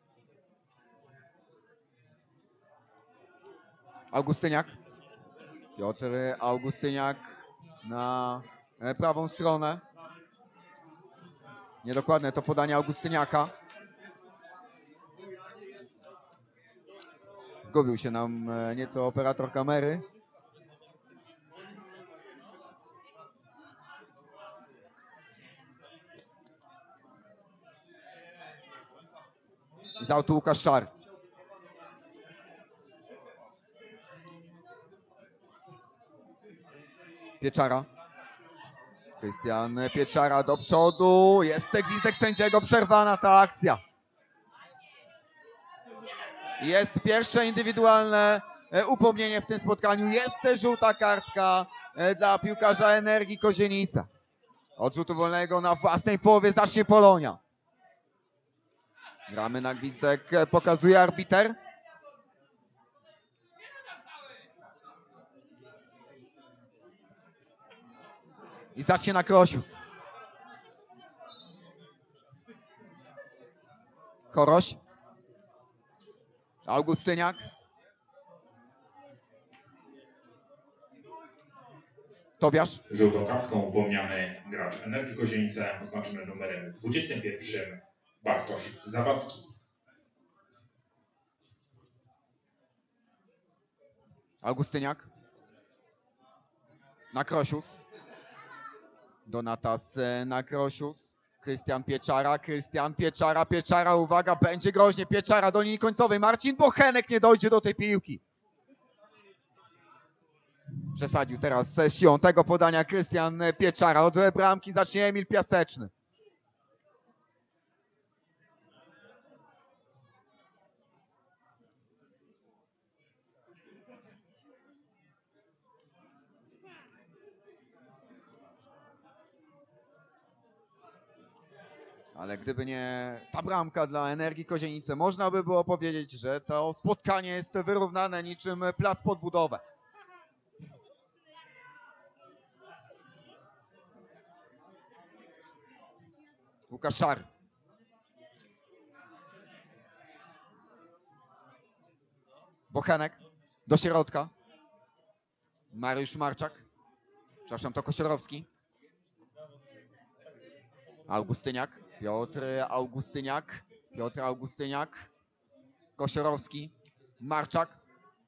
Augustyniak. Piotr Augustyniak na e, prawą stronę. Niedokładne to podanie Augustyniaka. Zgubił się nam e, nieco operator kamery. Zdał tu Łukasz Szar. Pieczara. Krystian Pieczara do przodu. Jest gwizdek sędziego. Przerwana ta akcja. Jest pierwsze indywidualne upomnienie w tym spotkaniu. Jest też żółta kartka dla piłkarza Energii Kozienica. Od rzutu wolnego na własnej połowie zacznie Polonia. Gramy na gwizdek, pokazuje arbiter. I zacznie na Krosius. Choroś. Augustyniak. Tobiasz. Żółtą kartką upomniany gracz Energii Kozienice oznaczony numerem dwudziestym pierwszym Bartosz Zawadzki. Augustyniak. Na Krosius. Donatas na Krosius. Krystian Pieczara, Krystian Pieczara, Pieczara, uwaga, będzie groźnie, Pieczara do linii końcowej, Marcin Bochenek nie dojdzie do tej piłki. Przesadził teraz z siłą tego podania Krystian Pieczara, od bramki zacznie Emil Piaseczny. Ale gdyby nie ta bramka dla Energii Kozienice, można by było powiedzieć, że to spotkanie jest wyrównane niczym plac pod budowę. Łukasz Szar. Bochenek do środka. Mariusz Marczak. Przepraszam, to Kościorowski. Augustyniak. Piotr Augustyniak. Piotr Augustyniak. Kosiorowski. Marczak.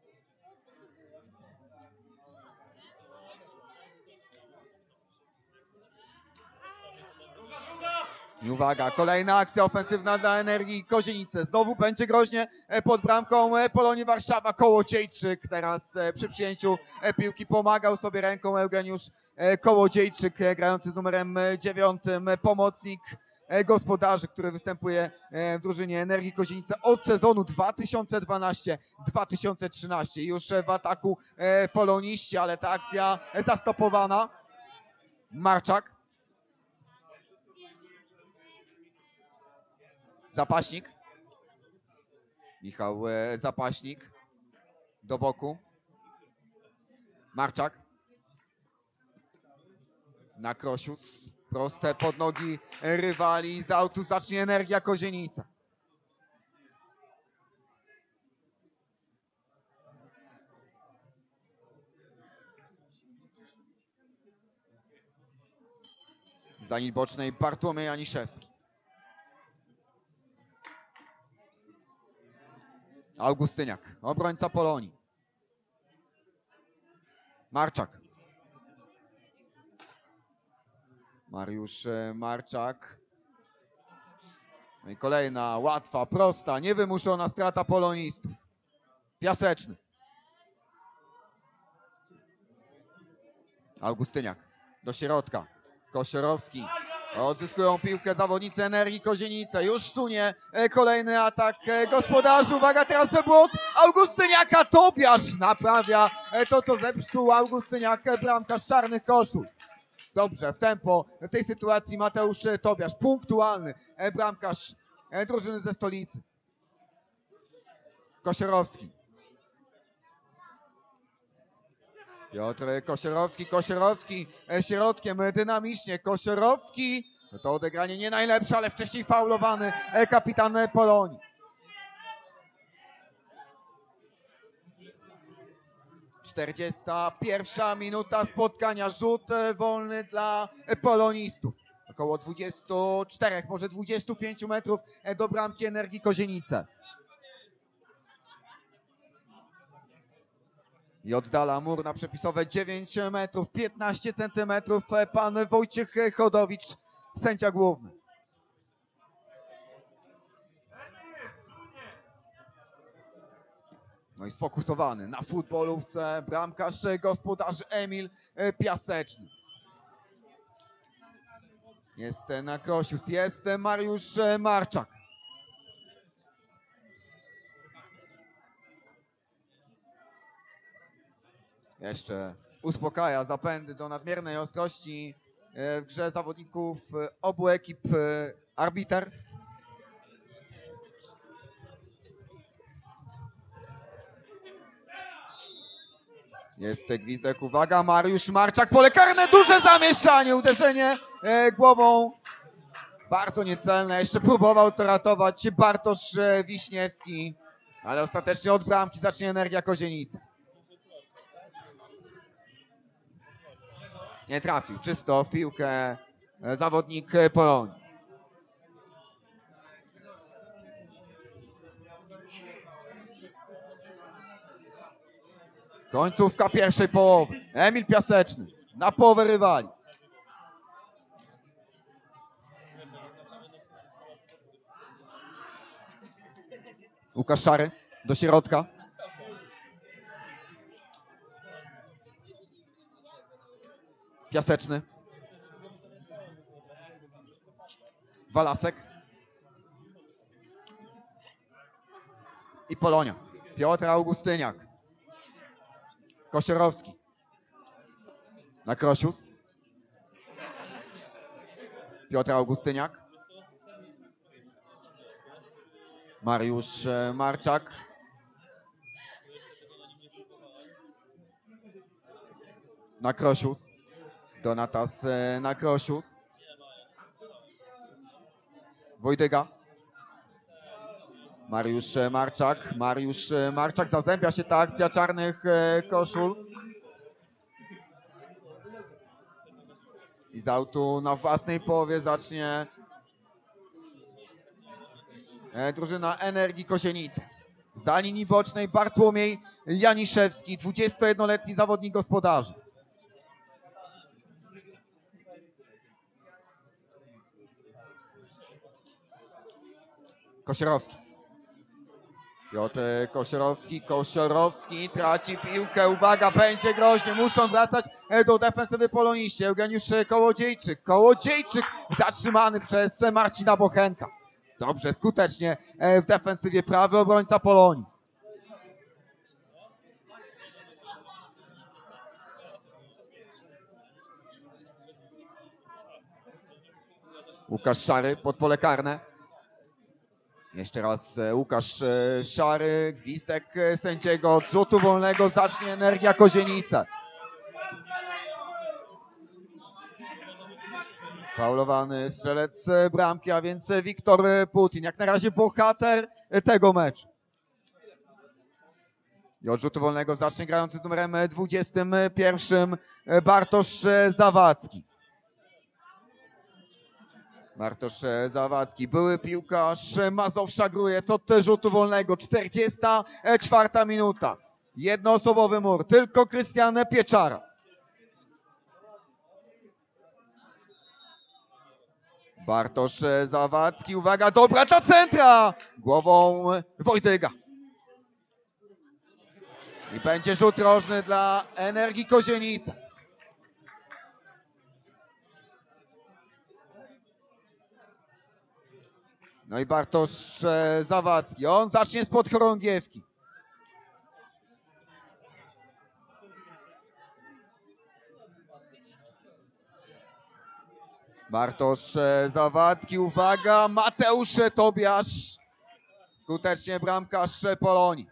I uwaga, kolejna akcja ofensywna dla Energii Kozienice. Znowu będzie groźnie pod bramką Polonii Warszawa. Kołodziejczyk teraz przy przyjęciu piłki pomagał sobie ręką Eugeniusz Kołodziejczyk, grający z numerem dziewiątym, pomocnik gospodarzy, który występuje w drużynie Energii Kozienice od sezonu dwa tysiące dwunastego dwa tysiące trzynastego. Już w ataku poloniści, ale ta akcja zastopowana. Marczak. Zapaśnik. Michał Zapaśnik. Do boku. Marczak. Na Krosius. Proste pod nogi rywali. Z autu zacznie Energia Kozienica. Z linii bocznej Bartłomiej Aniszewski. Augustyniak, obrońca Polonii. Marczak. Mariusz Marczak. No i kolejna łatwa, prosta, niewymuszona strata polonistów. Piaseczny. Augustyniak do środka. Kosiorowski. Odzyskują piłkę zawodnicy Energii Kozienice. Już sunie kolejny atak gospodarzy. Uwaga, teraz błąd Augustyniaka. Tobiasz naprawia to, co zepsuł Augustyniak, bramkarz Czarnych Koszul. Dobrze, w tempo w tej sytuacji Mateusz Tobiasz. Punktualny bramkarz drużyny ze stolicy. Kosiorowski. Piotr Kosiorowski, Kosiorowski środkiem dynamicznie, Kosiorowski, no to odegranie nie najlepsze, ale wcześniej faulowany kapitan Polonii. czterdziesta pierwsza minuta spotkania. Rzut e, wolny dla e, polonistów. Około dwudziestu czterech, może dwudziestu pięciu metrów e, do bramki Energii Kozienice. I oddala mur na przepisowe dziewięć metrów, piętnaście centymetrów. E, Pan Wojciech Chodowicz, sędzia główny. No i sfokusowany na futbolówce bramkarz gospodarzy Emil Piaseczny. Jest na Krosius, jest Mariusz Marczak. Jeszcze uspokaja zapędy do nadmiernej ostrości w grze zawodników obu ekip arbiter. Jest gwizdek, uwaga, Mariusz Marczak, pole karne, duże zamieszanie, uderzenie e, głową, bardzo niecelne, jeszcze próbował to ratować Bartosz e, Wiśniewski, ale ostatecznie od bramki zacznie Energia Kozienice. Nie trafił, czysto w piłkę e, zawodnik e, Polonii. Końcówka pierwszej połowy. Emil Piaseczny na połowę rywali. Łukasz Szary do środka. Piaseczny. Walasek. I Polonia. Piotr Augustyniak. Kosiorowski. Na Krosius. Piotr Augustyniak. Mariusz Marczak. Na Krosius. Donatas na Krosius. Wojdyga. Mariusz Marczak. Mariusz Marczak. Zazębia się ta akcja czarnych koszul. I z autu na własnej połowie zacznie drużyna Energii Kozienice. Za linii bocznej Bartłomiej Janiszewski, dwudziestojednoletni zawodnik gospodarzy. Kosiorowski. Piotr Kosiorowski, Kosiorowski traci piłkę, uwaga, będzie groźnie, muszą wracać do defensywy poloniści. Eugeniusz Kołodziejczyk, Kołodziejczyk zatrzymany przez Marcina Bochenka. Dobrze, skutecznie w defensywie prawy obrońca Polonii. Łukasz Szary pod pole karne. Jeszcze raz Łukasz Szary, gwizdek sędziego, od rzutu wolnego zacznie Energia Kozienice. Faulowany strzelec bramki, a więc Wiktor Putin. Jak na razie bohater tego meczu. I od rzutu wolnego zacznie grający z numerem dwudziestym pierwszym Bartosz Zawadzki. Bartosz Zawadzki, były piłkarz Mazowsza Grójec od rzutu wolnego. czterdziesta czwarta minuta. Jednoosobowy mur, tylko Krystian Pieczara. Bartosz Zawadzki, uwaga, dobra ta centra! Głową Wojdyga. I będzie rzut rożny dla Energii Kozienice. No i Bartosz Zawadzki, on zacznie spod chorągiewki. Bartosz Zawadzki, uwaga, Mateusz Tobiasz, skutecznie bramkarz Polonii.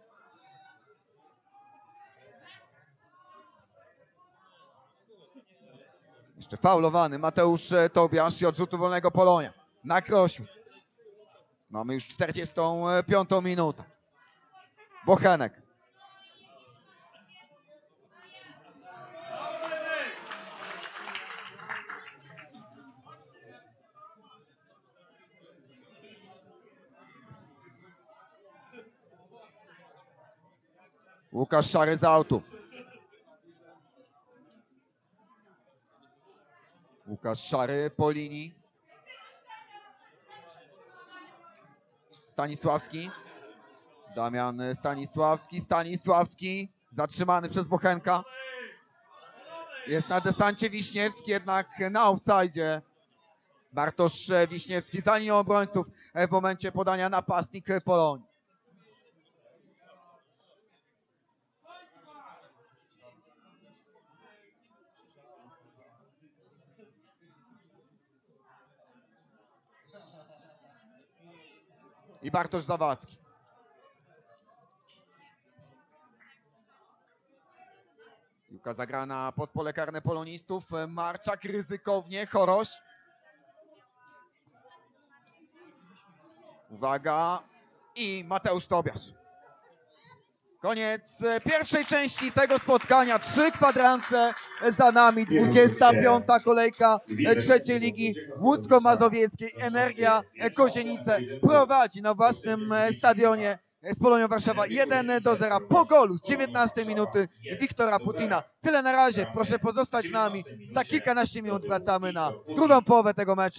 Jeszcze faulowany Mateusz Tobiasz i od rzutu wolnego Polonia. Na Krosius. Mamy już czterdziestą piątą minutę. Bochenek. Łukasz Szary z autu. Łukasz Szary po linii. Stanisławski. Damian Stanisławski. Stanisławski zatrzymany przez Bochenka. Jest na desancie Wiśniewski, jednak na offside. Bartosz Wiśniewski za linią obrońców w momencie podania napastnik Polonii. I Bartosz Zawadzki. Piłka zagrana pod pole karne polonistów. Marczak ryzykownie, Choroś. Uwaga. I Mateusz Tobiasz. Koniec pierwszej części tego spotkania. Trzy kwadrans za nami. dwudziesta piąta kolejka trzeciej ligi Łódzko-Mazowieckiej. Energia Kozienice prowadzi na własnym stadionie z Polonią Warszawa jeden do zera po golu z dziewiętnastej minuty Wiktora Putina. Tyle na razie. Proszę pozostać z nami. Za kilkanaście minut wracamy na drugą połowę tego meczu.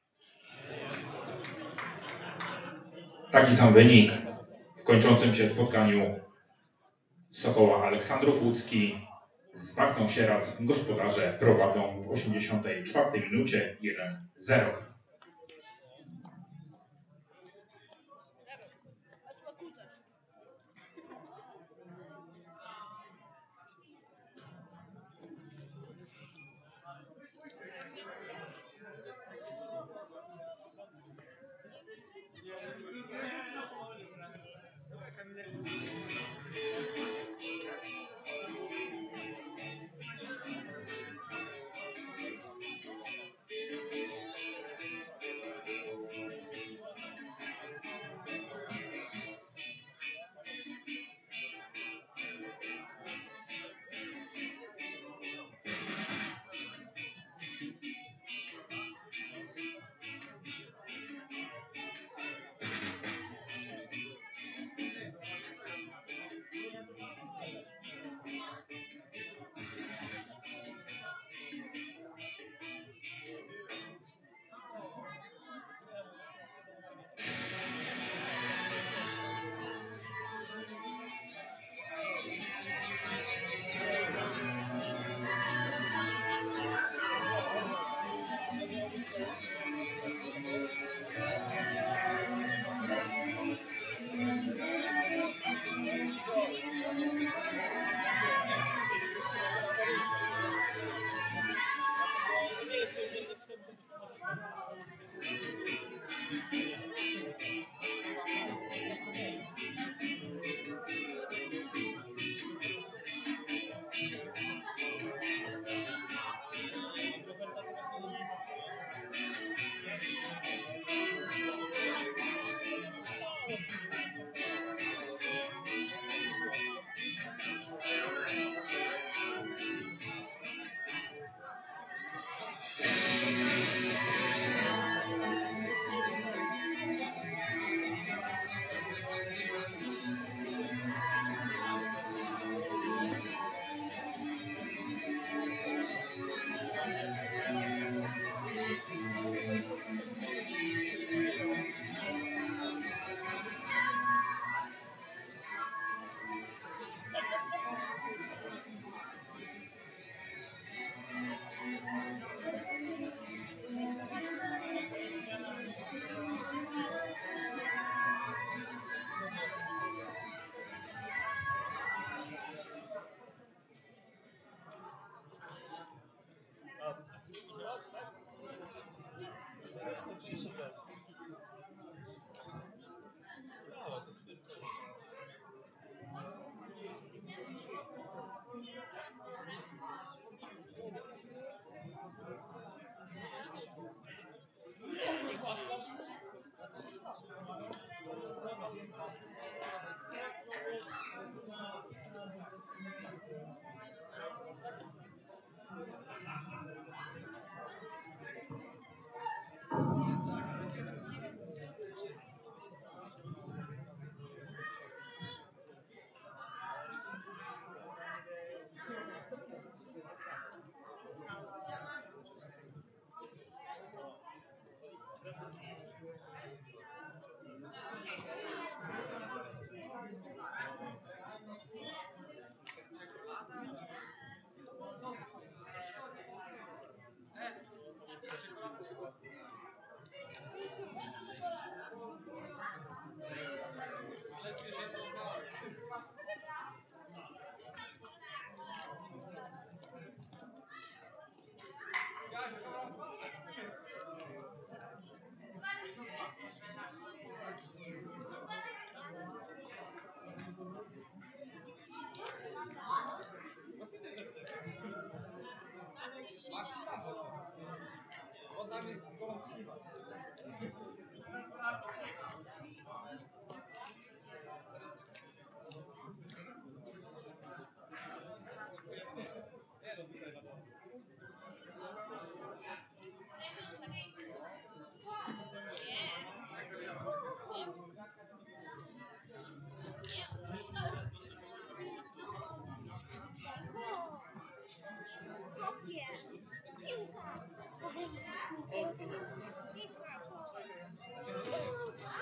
Taki sam wynik w kończącym się spotkaniu Sokoła Aleksandrów Łódzki z Wartą Sieradz. Gospodarze prowadzą w osiemdziesiątej czwartej minucie jeden zero. Kopie. Piłka.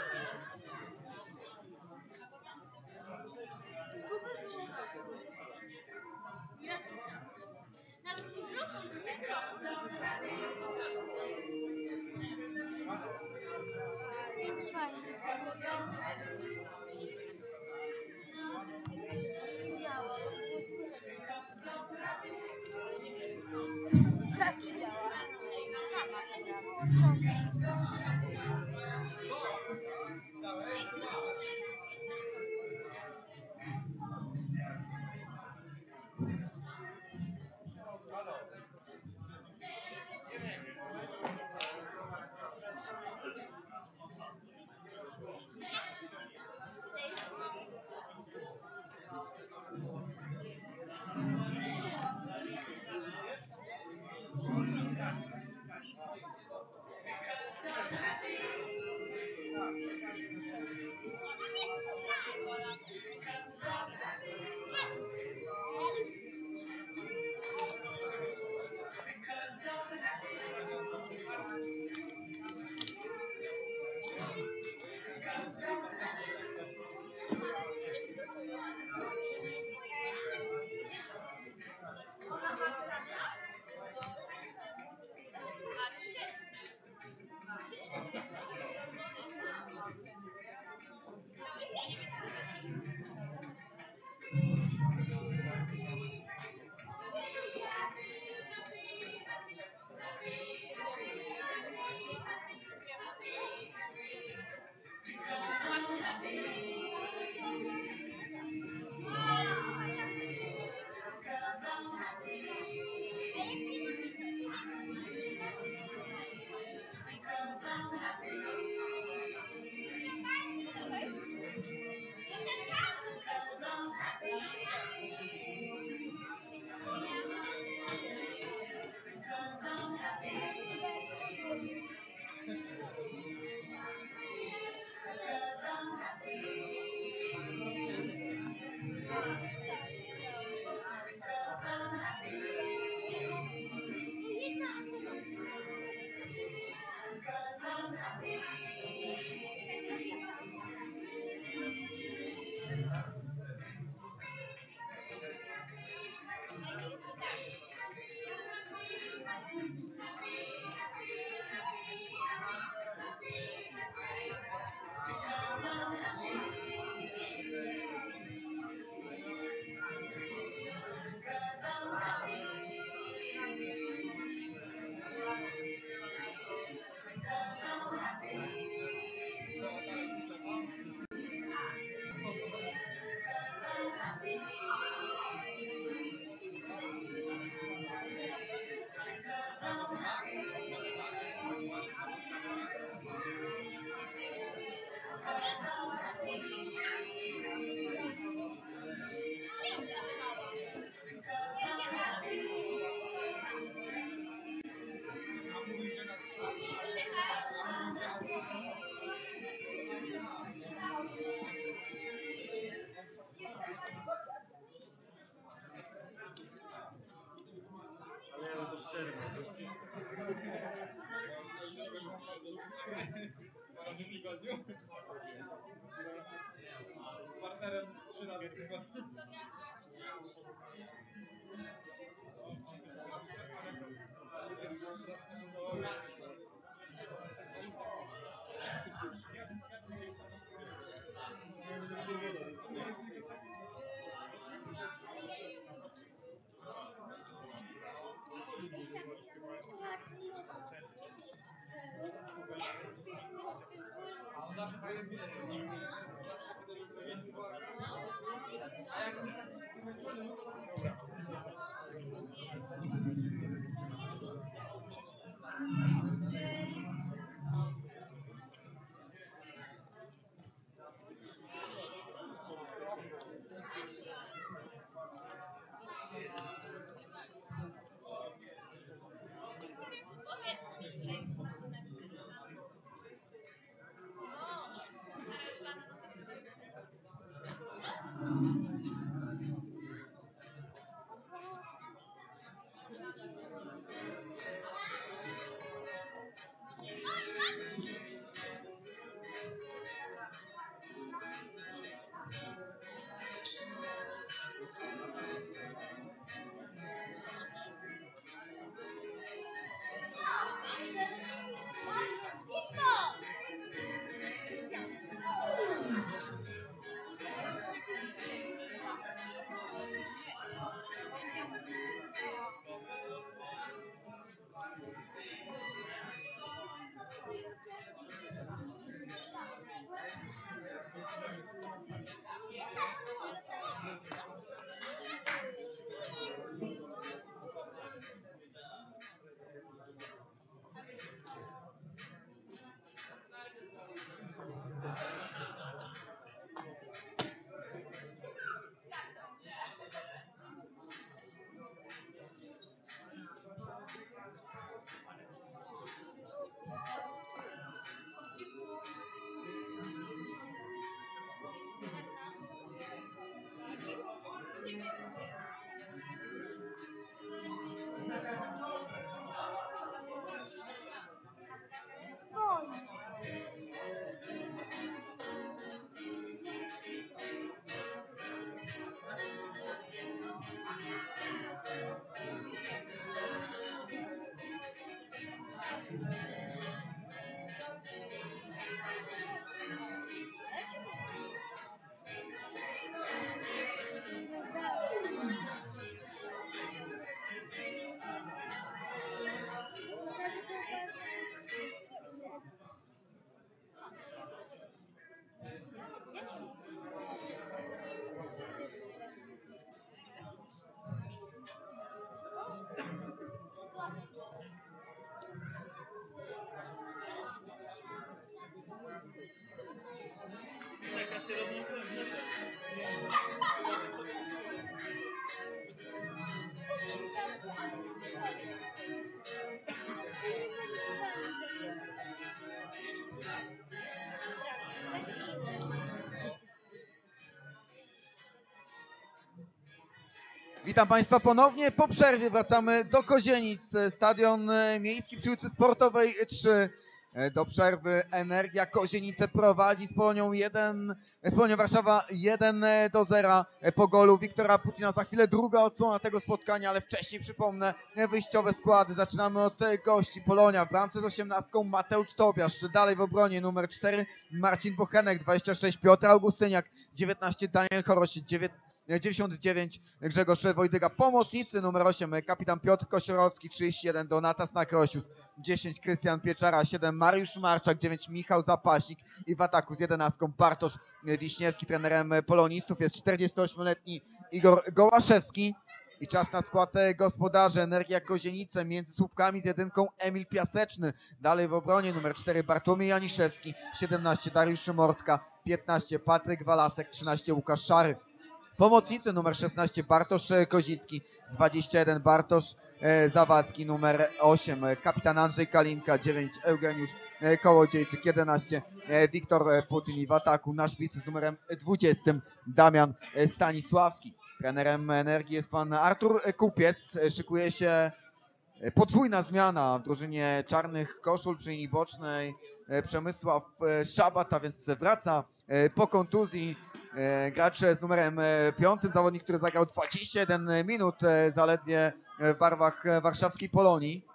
Witam Państwa ponownie. Po przerwie wracamy do Kozienic. Stadion miejski przy ulicy Sportowej trzy. Do przerwy Energia Kozienice prowadzi z Polonią jeden, z Polonią Warszawa jeden do zera po golu Wiktora Putina. Za chwilę druga odsłona tego spotkania, ale wcześniej przypomnę wyjściowe składy. Zaczynamy od gości. Polonia w bramce z osiemnastką Mateusz Tobiasz. Dalej w obronie numer cztery Marcin Bochenek, dwadzieścia sześć Piotr Augustyniak, dziewiętnaście Daniel Choroś, dziewięćdziesiąt dziewięć Grzegorz Wojdyga. Pomocnicy numer osiem kapitan Piotr Kosiorowski, trzydzieści jeden Donatas Nakrosius, dziesięć Krystian Pieczara, siedem Mariusz Marczak, dziewięć Michał Zapasik i w ataku z jedenastką Bartosz Wiśniewski. Trenerem polonistów jest czterdziestoośmioletni Igor Gołaszewski. I czas na skład gospodarzy. Energia Kozienice między słupkami z jedynką Emil Piaseczny. Dalej w obronie numer cztery Bartłomiej Janiszewski, siedemnaście Dariusz Mortka, piętnaście Patryk Walasek, trzynaście Łukasz Szary. Pomocnicy numer szesnaście Bartosz Kozicki, dwadzieścia jeden Bartosz e, Zawadzki, numer osiem kapitan Andrzej Kalinka, dziewięć Eugeniusz e, Kołodziejczyk, jedenaście e, Wiktor Putin i w ataku na szpicy z numerem dwudziestym Damian e, Stanisławski. Trenerem Energii jest pan Artur Kupiec. Szykuje się podwójna zmiana w drużynie czarnych koszul przy linii bocznej. e, Przemysław e, Szabat, a więc wraca e, po kontuzji. Gracz z numerem piątym, zawodnik, który zagrał dwadzieścia jeden minut zaledwie w barwach warszawskiej Polonii.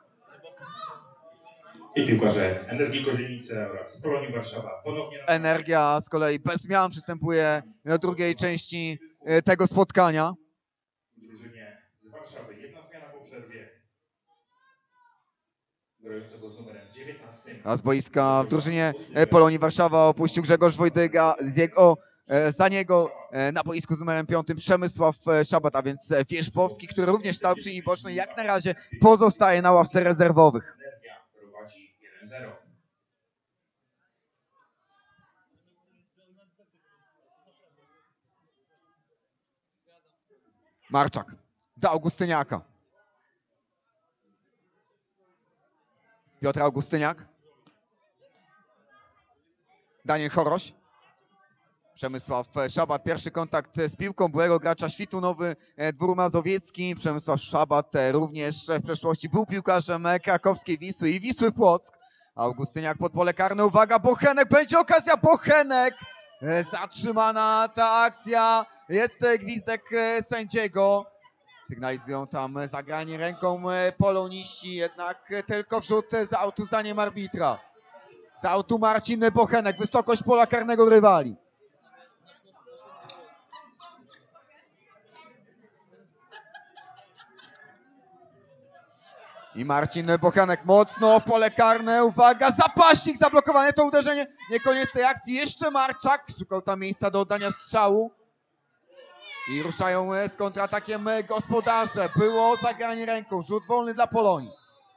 I piłkarze Energii Kozienice oraz Polonii Warszawa ponownie. Energia z kolei bez zmian przystępuje do drugiej części tego spotkania. W drużynie z Warszawy jedna zmiana po przerwie. Grającego z numerem dziewiętnastym. A z boiska w drużynie Polonii Warszawa opuścił Grzegorz Wojdyga. Z jego Za niego na boisku z numerem piątym Przemysław Szabat, a więc Wierzbowski, który również stał przy linii bocznej, jak na razie pozostaje na ławce rezerwowych. Energia prowadzi jeden zero. Marczak do Augustyniaka. Piotr Augustyniak. Daniel Choroś. Przemysław Szabat, pierwszy kontakt z piłką byłego gracza Świtu Nowy Dwór Mazowiecki. Przemysław Szabat również w przeszłości był piłkarzem krakowskiej Wisły i Wisły Płock. Augustyniak pod pole karne, uwaga, Bochenek, będzie okazja, Bochenek! Zatrzymana ta akcja, jest gwizdek sędziego. Sygnalizują tam zagranie ręką poloniści, jednak tylko wrzut z autu zdaniem arbitra. Z autu Marcin Bochenek, wysokość pola karnego rywali. I Marcin Bochanek mocno w pole karne, uwaga, zapaśnik, zablokowane to uderzenie, nie koniec tej akcji, jeszcze Marczak, szukał tam miejsca do oddania strzału. I ruszają z kontratakiem gospodarze, było zagranie ręką, rzut wolny dla Polonii.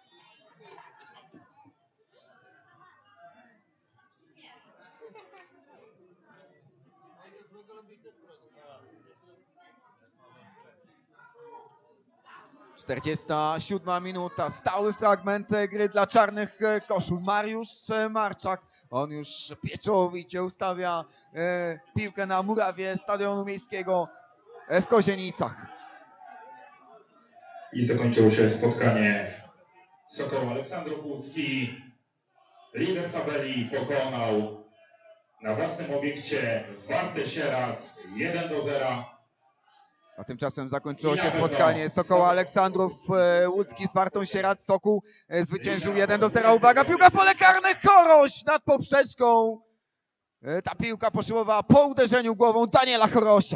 czterdziesta siódma minuta, stały fragment gry dla czarnych koszul. Mariusz Marczak, on już pieczołowicie ustawia e, piłkę na murawie Stadionu Miejskiego w Kozienicach. I zakończyło się spotkanie. Sokół Aleksandrów Łódzki lider tabeli pokonał na własnym obiekcie Wartę Sieradz jeden do zera. A tymczasem zakończyło się spotkanie Sokoła Aleksandrów e, Łódzki z Wartą Sieradz. Sokół e, zwyciężył jeden do zera. Uwaga, piłka w pole karne, Choroś nad poprzeczką. E, ta piłka poszybowała po uderzeniu głową Daniela Chorosia.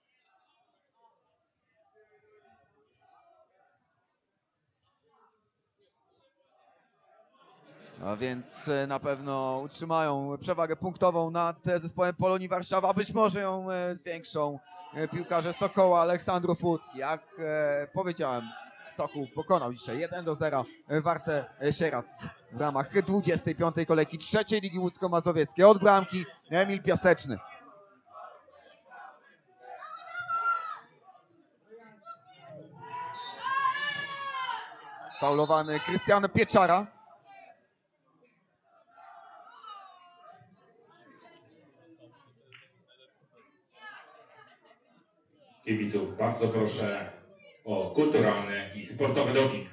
A więc e, na pewno utrzymają przewagę punktową nad e, zespołem Polonii Warszawa. Być może ją e, zwiększą piłkarze Sokoła Aleksandrów Łódzki. Jak e, powiedziałem, Sokół pokonał dzisiaj jeden do zera Wartę Sieradz w ramach dwudziestej piątej kolejki trzeciej Ligi Łódzko-Mazowieckiej. Od bramki Emil Piaseczny. Faulowany Krystian Pieczara. Kibiców bardzo proszę o kulturalny i sportowy doping.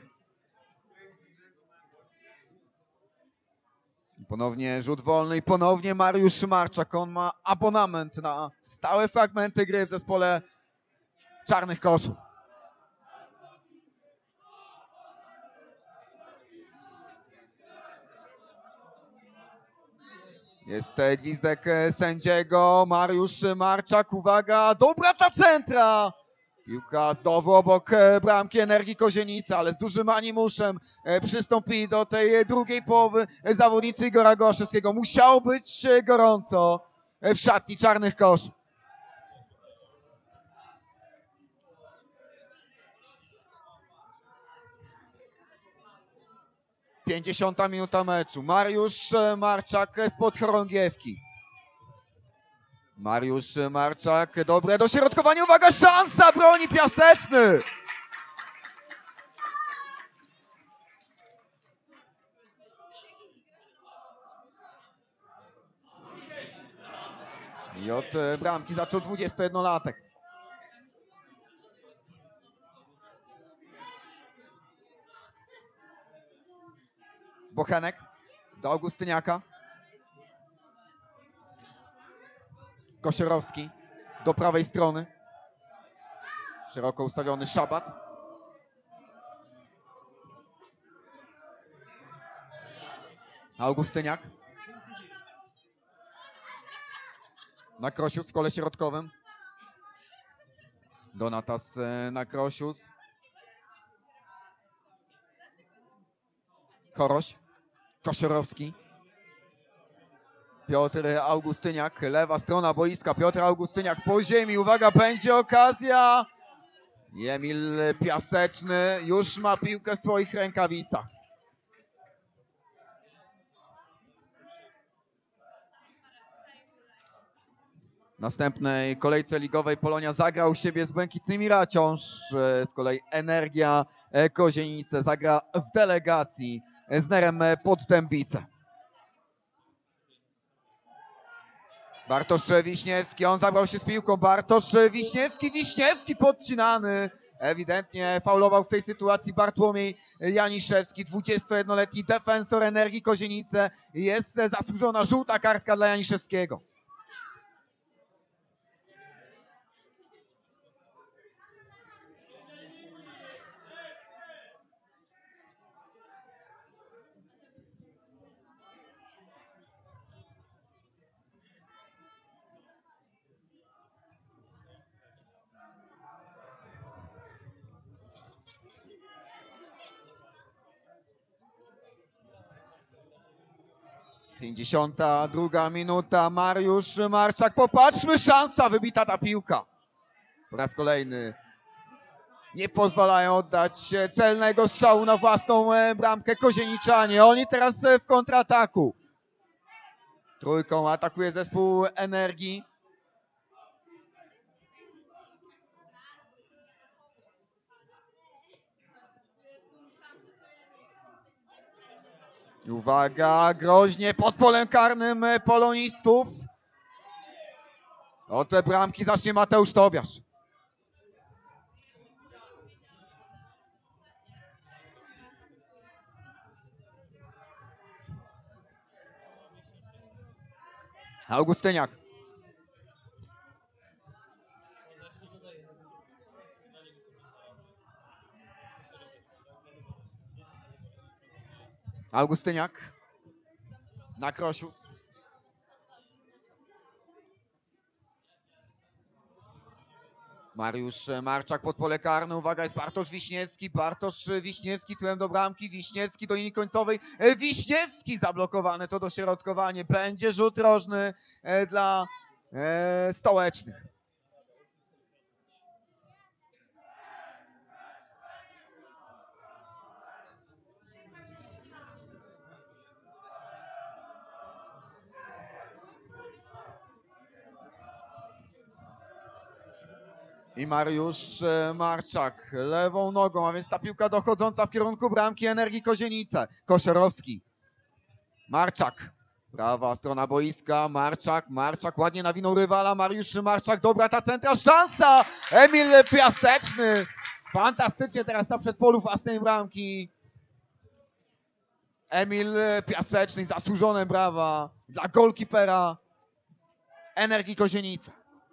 Ponownie rzut wolny i ponownie Mariusz Marczak. On ma abonament na stałe fragmenty gry w zespole Czarnych Koszul. Jest gwizdek sędziego. Mariusz Marczak, uwaga, dobra ta centra! Piłka znowu obok bramki Energii Kozienica, ale z dużym animuszem przystąpili do tej drugiej połowy zawodnicy Igora Goszewskiego. Musiało być gorąco w szatni Czarnych Koszul. pięćdziesiąta minuta meczu. Mariusz Marczak spod chorągiewki. Mariusz Marczak, dobre dośrodkowanie, uwaga, szansa, broni Piaseczny! I od bramki zaczął dwudziestojednolatek. Bochenek do Augustyniaka. Kosiorowski do prawej strony. Szeroko ustawiony Szabat. Augustyniak. Na Krosius w kole środkowym. Donatas na Krosius. Choroś. Kosiorowski. Piotr Augustyniak, lewa strona boiska. Piotr Augustyniak po ziemi. Uwaga, będzie okazja. Emil Piaseczny już ma piłkę w swoich rękawicach. W następnej kolejce ligowej Polonia zagra u siebie z Błękitnymi Raciąż. Z kolei Energia Kozienice zagra w delegacji z Nerem Poddębice. Bartosz Wiśniewski, on zabrał się z piłką. Bartosz Wiśniewski, Wiśniewski podcinany. Ewidentnie faulował w tej sytuacji Bartłomiej Janiszewski, dwudziestojednoletni defensor Energii Kozienice. Jest zasłużona żółta kartka dla Janiszewskiego. pięćdziesiąta druga minuta. Mariusz Marczak. Popatrzmy, szansa, wybita ta piłka. Po raz kolejny nie pozwalają oddać celnego strzału na własną bramkę kozieniczanie. Oni teraz w kontrataku. Trójką atakuje zespół Energii. Uwaga, groźnie pod polem karnym polonistów. Od te bramki zacznie Mateusz Tobiasz. Augustyniak. Augustyniak na Krosius. Mariusz Marczak pod pole karne. Uwaga, jest Bartosz Wiśniewski. Bartosz Wiśniewski tyłem do bramki. Wiśniewski do linii końcowej. Wiśniewski zablokowane to dośrodkowanie. Będzie rzut rożny dla e, stołecznych. I Mariusz Marczak lewą nogą, a więc ta piłka dochodząca w kierunku bramki Energii Kozienice. Kosiorowski. Marczak. Prawa strona boiska. Marczak. Marczak ładnie nawinął rywala. Mariusz Marczak. Dobra ta centra. Szansa! Emil Piaseczny Fantastycznie teraz na przedpolu własnej bramki. Emil Piaseczny, zasłużone brawa dla golkipera Energii Kozienice.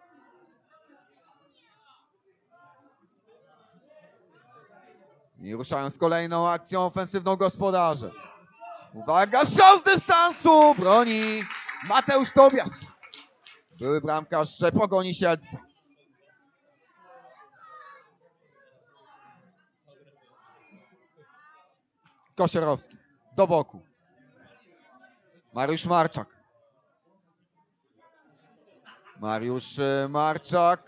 I ruszają z kolejną akcją ofensywną gospodarze. Uwaga, strzał z dystansu! Broni Mateusz Tobiasz. Były bramkarz Pogoni Siedlce. Kosierowski. Do boku. Mariusz Marczak. Mariusz Marczak.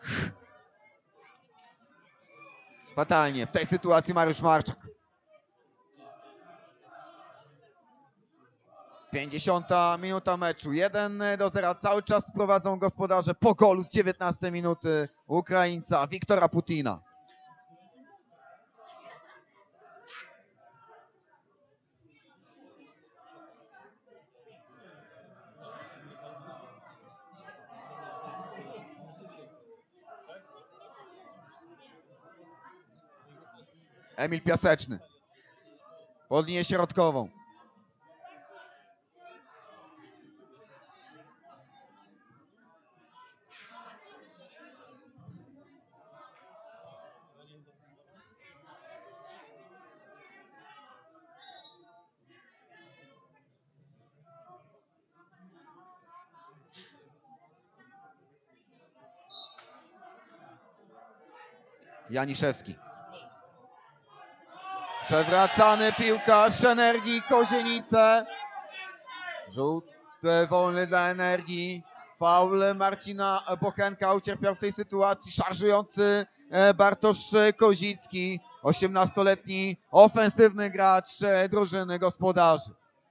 Fatalnie w tej sytuacji Mariusz Marczak. pięćdziesiąta minuta meczu. jeden do zera. Cały czas prowadzą gospodarze po golu z dziewiętnastej minuty Ukraińca Wiktora Putina. Emil Piaseczny. Pod linię środkową. Janiszewski. Przewracany piłkarz Energii Kozienice. Rzut wolny dla Energii. Faul Marcina Bochenka ucierpiał w tej sytuacji szarżujący Bartosz Kozicki. osiemnastoletni ofensywny gracz drużyny gospodarzy.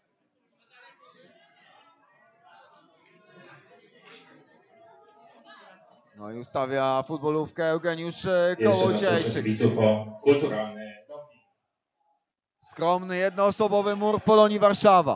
No i ustawia futbolówkę Eugeniusz Kołodziejczyk. Kulturalny. Skromny, jednoosobowy mur Polonii Warszawa.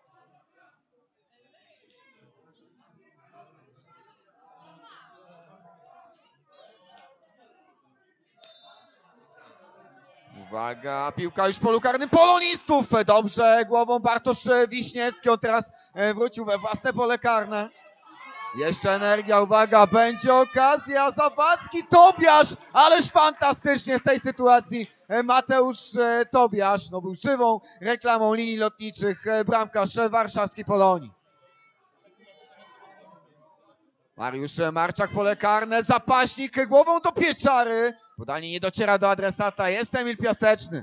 Uwaga, piłka już w polu karnym polonistów. Dobrze głową Bartosz Wiśniewski. On teraz wrócił we własne pole karne. Jeszcze Energia, uwaga, będzie okazja. Zawadzki, Tobiasz, ależ fantastycznie w tej sytuacji Mateusz Tobiasz. No był żywą reklamą linii lotniczych bramkarz warszawskiej Polonii. Mariusz Marczak, pole karne, zapaśnik głową do pieczary. Podanie nie dociera do adresata, jest Emil Piaseczny.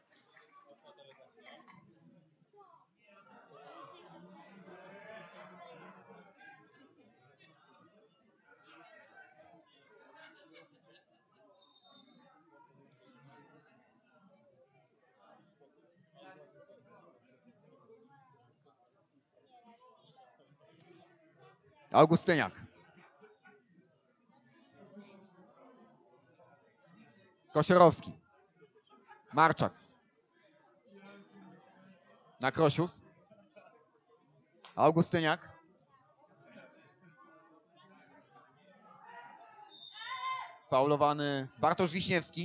Augustyniak. Kosierowski. Marczak. Na Krosius. Augustyniak. Faulowany Bartosz Wiśniewski.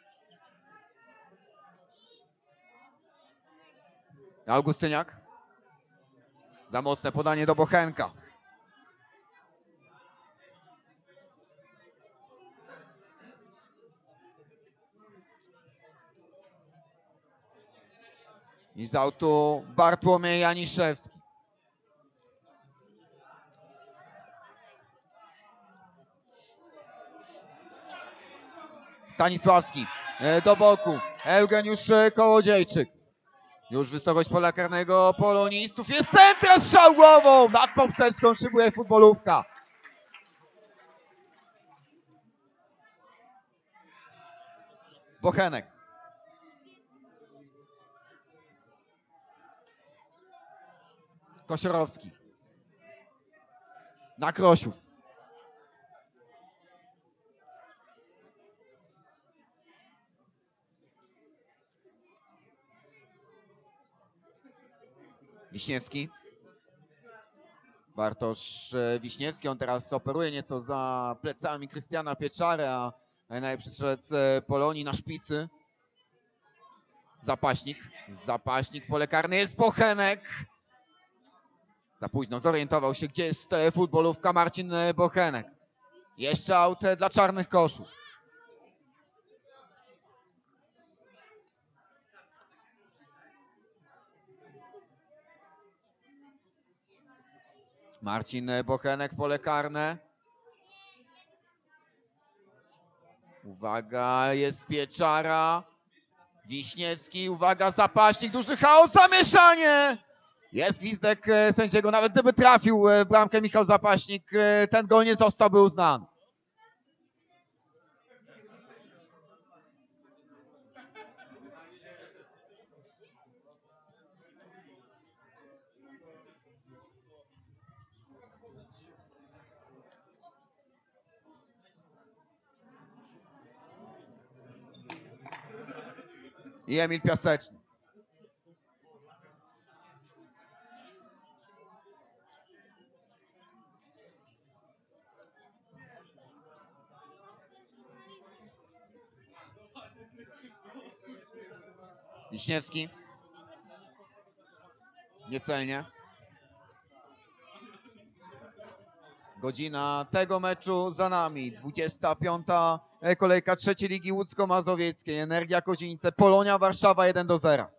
Augustyniak. Za mocne podanie do Bochenka. I z autu Bartłomiej Janiszewski. Stanisławski do boku. Eugeniusz Kołodziejczyk. Już wysokość pola karnego polonistów. Jest centra, strzał głową. Nad poprzeczką szybuje futbolówka. Bochenek. Kosierowski. Na Krosius. Wiśniewski. Bartosz Wiśniewski. On teraz operuje nieco za plecami Krystiana Pieczary, a Najlepszy strzelec e, Polonii na szpicy. Zapaśnik. Zapaśnik, pole karne jest Bochenek. Za późno zorientował się, gdzie jest e, futbolówka Marcin e, Bochenek. Jeszcze aut e, dla czarnych koszów. Marcin e, Bochenek, pole karne. Uwaga, jest Pieczara. Wiśniewski, uwaga, Zapaśnik, duży chaos, zamieszanie! Jest gwizdek e, sędziego, nawet gdyby trafił e, w bramkę Michał Zapaśnik, e, ten gol nie zostałby uznany. I Emil Piaseczny. Wiśniewski. Niecelnie. Godzina tego meczu za nami. dwudziesta piąta kolejka trzeciej Ligi Łódzko-Mazowieckiej. Energia Kozienice, Polonia Warszawa jeden do zera.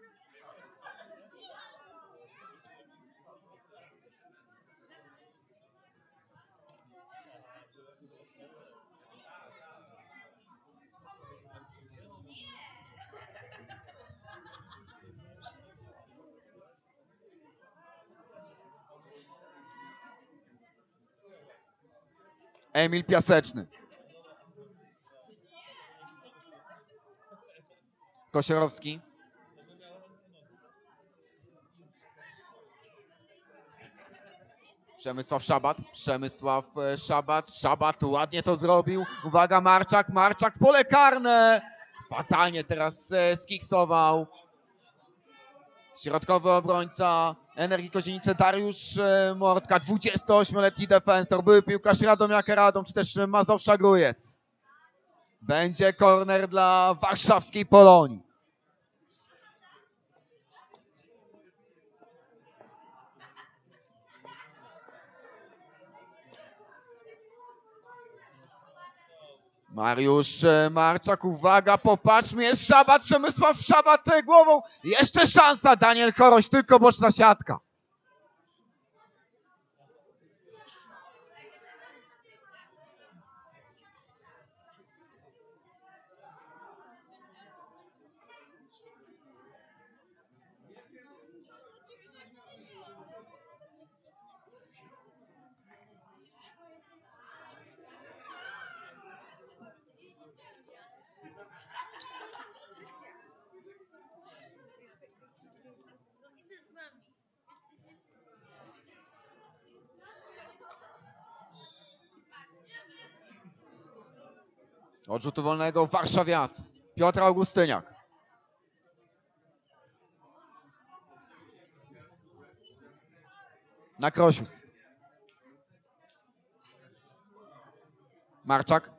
Emil Piaseczny. Kosiorowski. Przemysław Szabat. Przemysław Szabat. Szabat ładnie to zrobił. Uwaga, Marczak. Marczak, pole karne. Fatalnie teraz skiksował. Środkowy obrońca Energii Kozienice Dariusz Mordka, dwudziestoośmioletni defensor, były piłkarz Radomiaka Radom, czy też Mazowsza Grójec. Będzie korner dla warszawskiej Polonii. Mariusz Marczak, uwaga, popatrzmy, jest Szabat, Przemysław Szabat głową, jeszcze szansa, Daniel Choroś, tylko boczna siatka. Od rzutu wolnego warszawiacy. Piotr Augustyniak. Na Krosius. Marczak.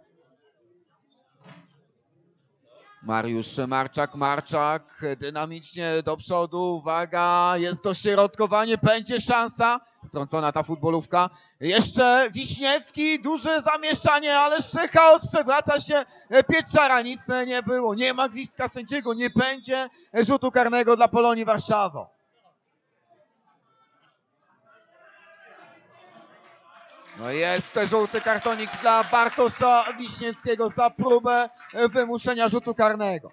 Mariusz Marczak, Marczak dynamicznie do przodu, uwaga, jest dośrodkowanie, będzie szansa. Strącona ta futbolówka. Jeszcze Wiśniewski, duże zamieszanie, ależ chaos, przewraca się Pieczara, nic nie było, nie ma gwizdka sędziego, nie będzie rzutu karnego dla Polonii Warszawa. No jest żółty kartonik dla Bartosza Wiśniewskiego za próbę wymuszenia rzutu karnego.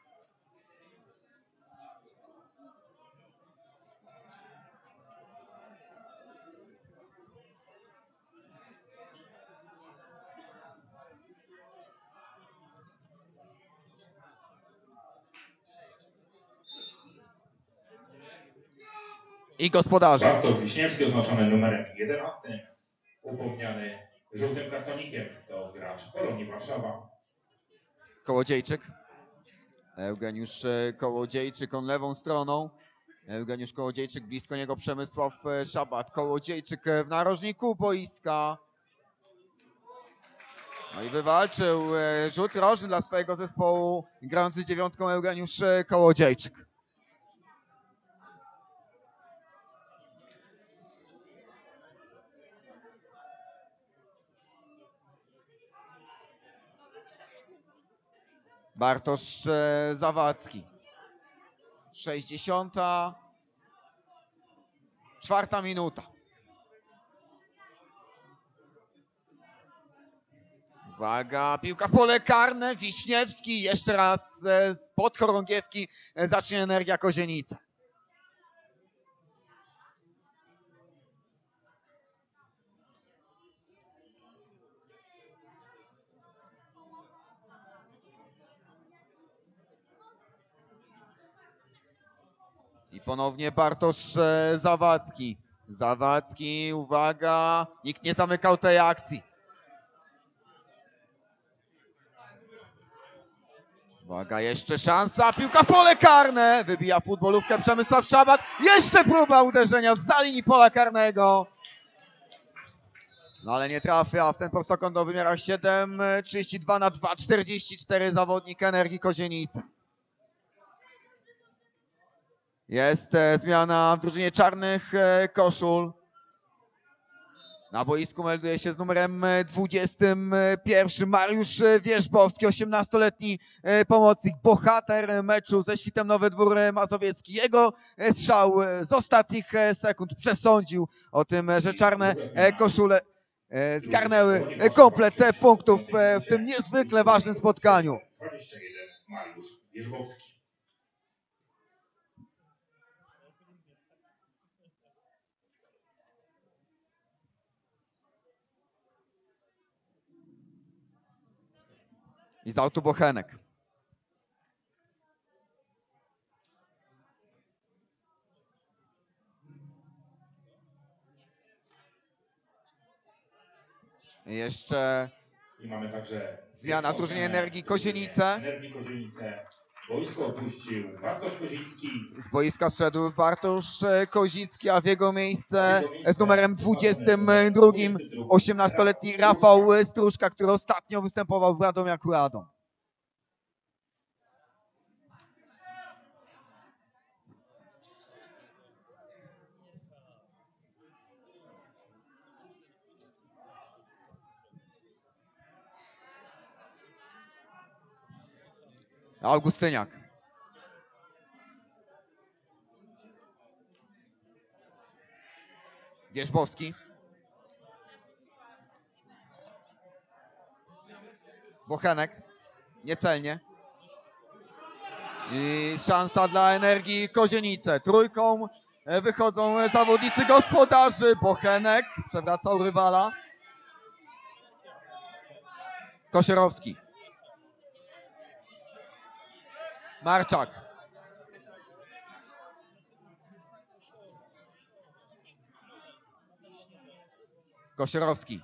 I gospodarze. Bartosz Wiśniewski oznaczony numerem jedenastym, upomniany żółtym kartonikiem, to gracz Polonii Warszawa. Kołodziejczyk. Eugeniusz Kołodziejczyk, on lewą stroną. Eugeniusz Kołodziejczyk, blisko niego Przemysław Szabat. Kołodziejczyk w narożniku boiska. No i wywalczył e, rzut rożny dla swojego zespołu grający dziewiątką Eugeniusz e, Kołodziejczyk. Bartosz e, Zawadzki. sześćdziesiąta czwarta minuta. Uwaga, piłka w pole karne, Wiśniewski, jeszcze raz e, pod chorągiewki e, zacznie Energia Kozienice. I ponownie Bartosz e, Zawadzki. Zawadzki, uwaga, nikt nie zamykał tej akcji. Uwaga, jeszcze szansa, piłka w pole karne, wybija futbolówkę Przemysław Szabat, jeszcze próba uderzenia za linii pola karnego. No ale nie trafia w ten prostokąt do wymiarach siedem trzydzieści dwa na dwa czterdzieści cztery zawodnik Energii Kozienice. Jest e, zmiana w drużynie czarnych e, koszul. Na boisku melduje się z numerem dwudziestym pierwszym Mariusz Wierzbowski, osiemnastoletni pomocnik, bohater meczu ze Świtem Nowy Dwór Mazowiecki. Jego strzał z ostatnich sekund przesądził o tym, że czarne koszule zgarnęły komplet punktów w tym niezwykle ważnym spotkaniu. dwadzieścia jeden Mariusz Wierzbowski. I z autu Bochenek. I jeszcze I mamy także zmiana w drużynie Energii Kozienice. Energii Kozienice. Boisko opuścił Bartosz Koziński. Z boiska zszedł Bartosz Kozicki, a w jego miejsce z numerem dwudziestym drugim osiemnastoletni Rafał Stróżka, który ostatnio występował w Radomiaku Radom. Augustyniak. Wierzbowski. Bochenek. Niecelnie. I szansa dla Energii Kozienice. Trójką wychodzą zawodnicy gospodarzy. Bochenek przewracał rywala. Kosierowski. Marczak. Kosierowski.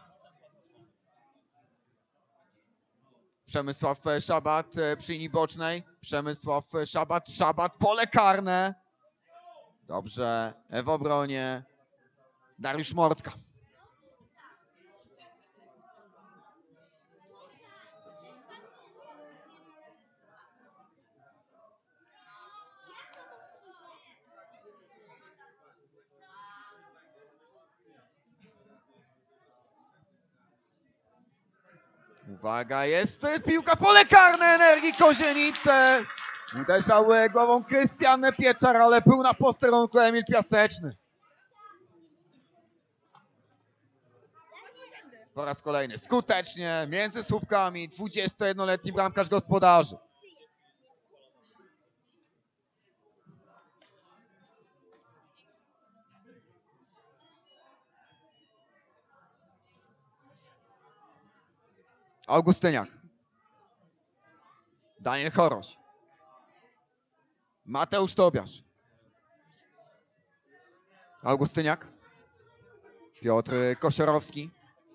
Przemysław Szabat przy linii bocznej. Przemysław Szabat, Szabat, pole karne. Dobrze, w obronie Dariusz Mortka. Uwaga, jest, to jest piłka, pole karne Energii Kozienice. Uderzał głową Krystian Pieczar, ale był na posterunku Emil Piaseczny. Po raz kolejny skutecznie między słupkami dwudziestojednoletni bramkarz gospodarzy. Augustyniak. Daniel Choroś. Mateusz Tobiasz. Augustyniak. Piotr Kosierowski.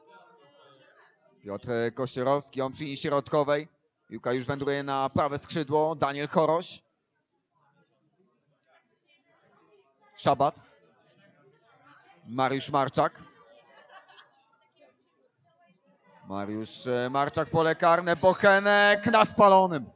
Piotr Kosierowski, on przy linii środkowej. Piłka już wędruje na prawe skrzydło. Daniel Choroś. Szabat. Mariusz Marczak. Mariusz e, Marczak, pole karne, Bochenek na spalonym.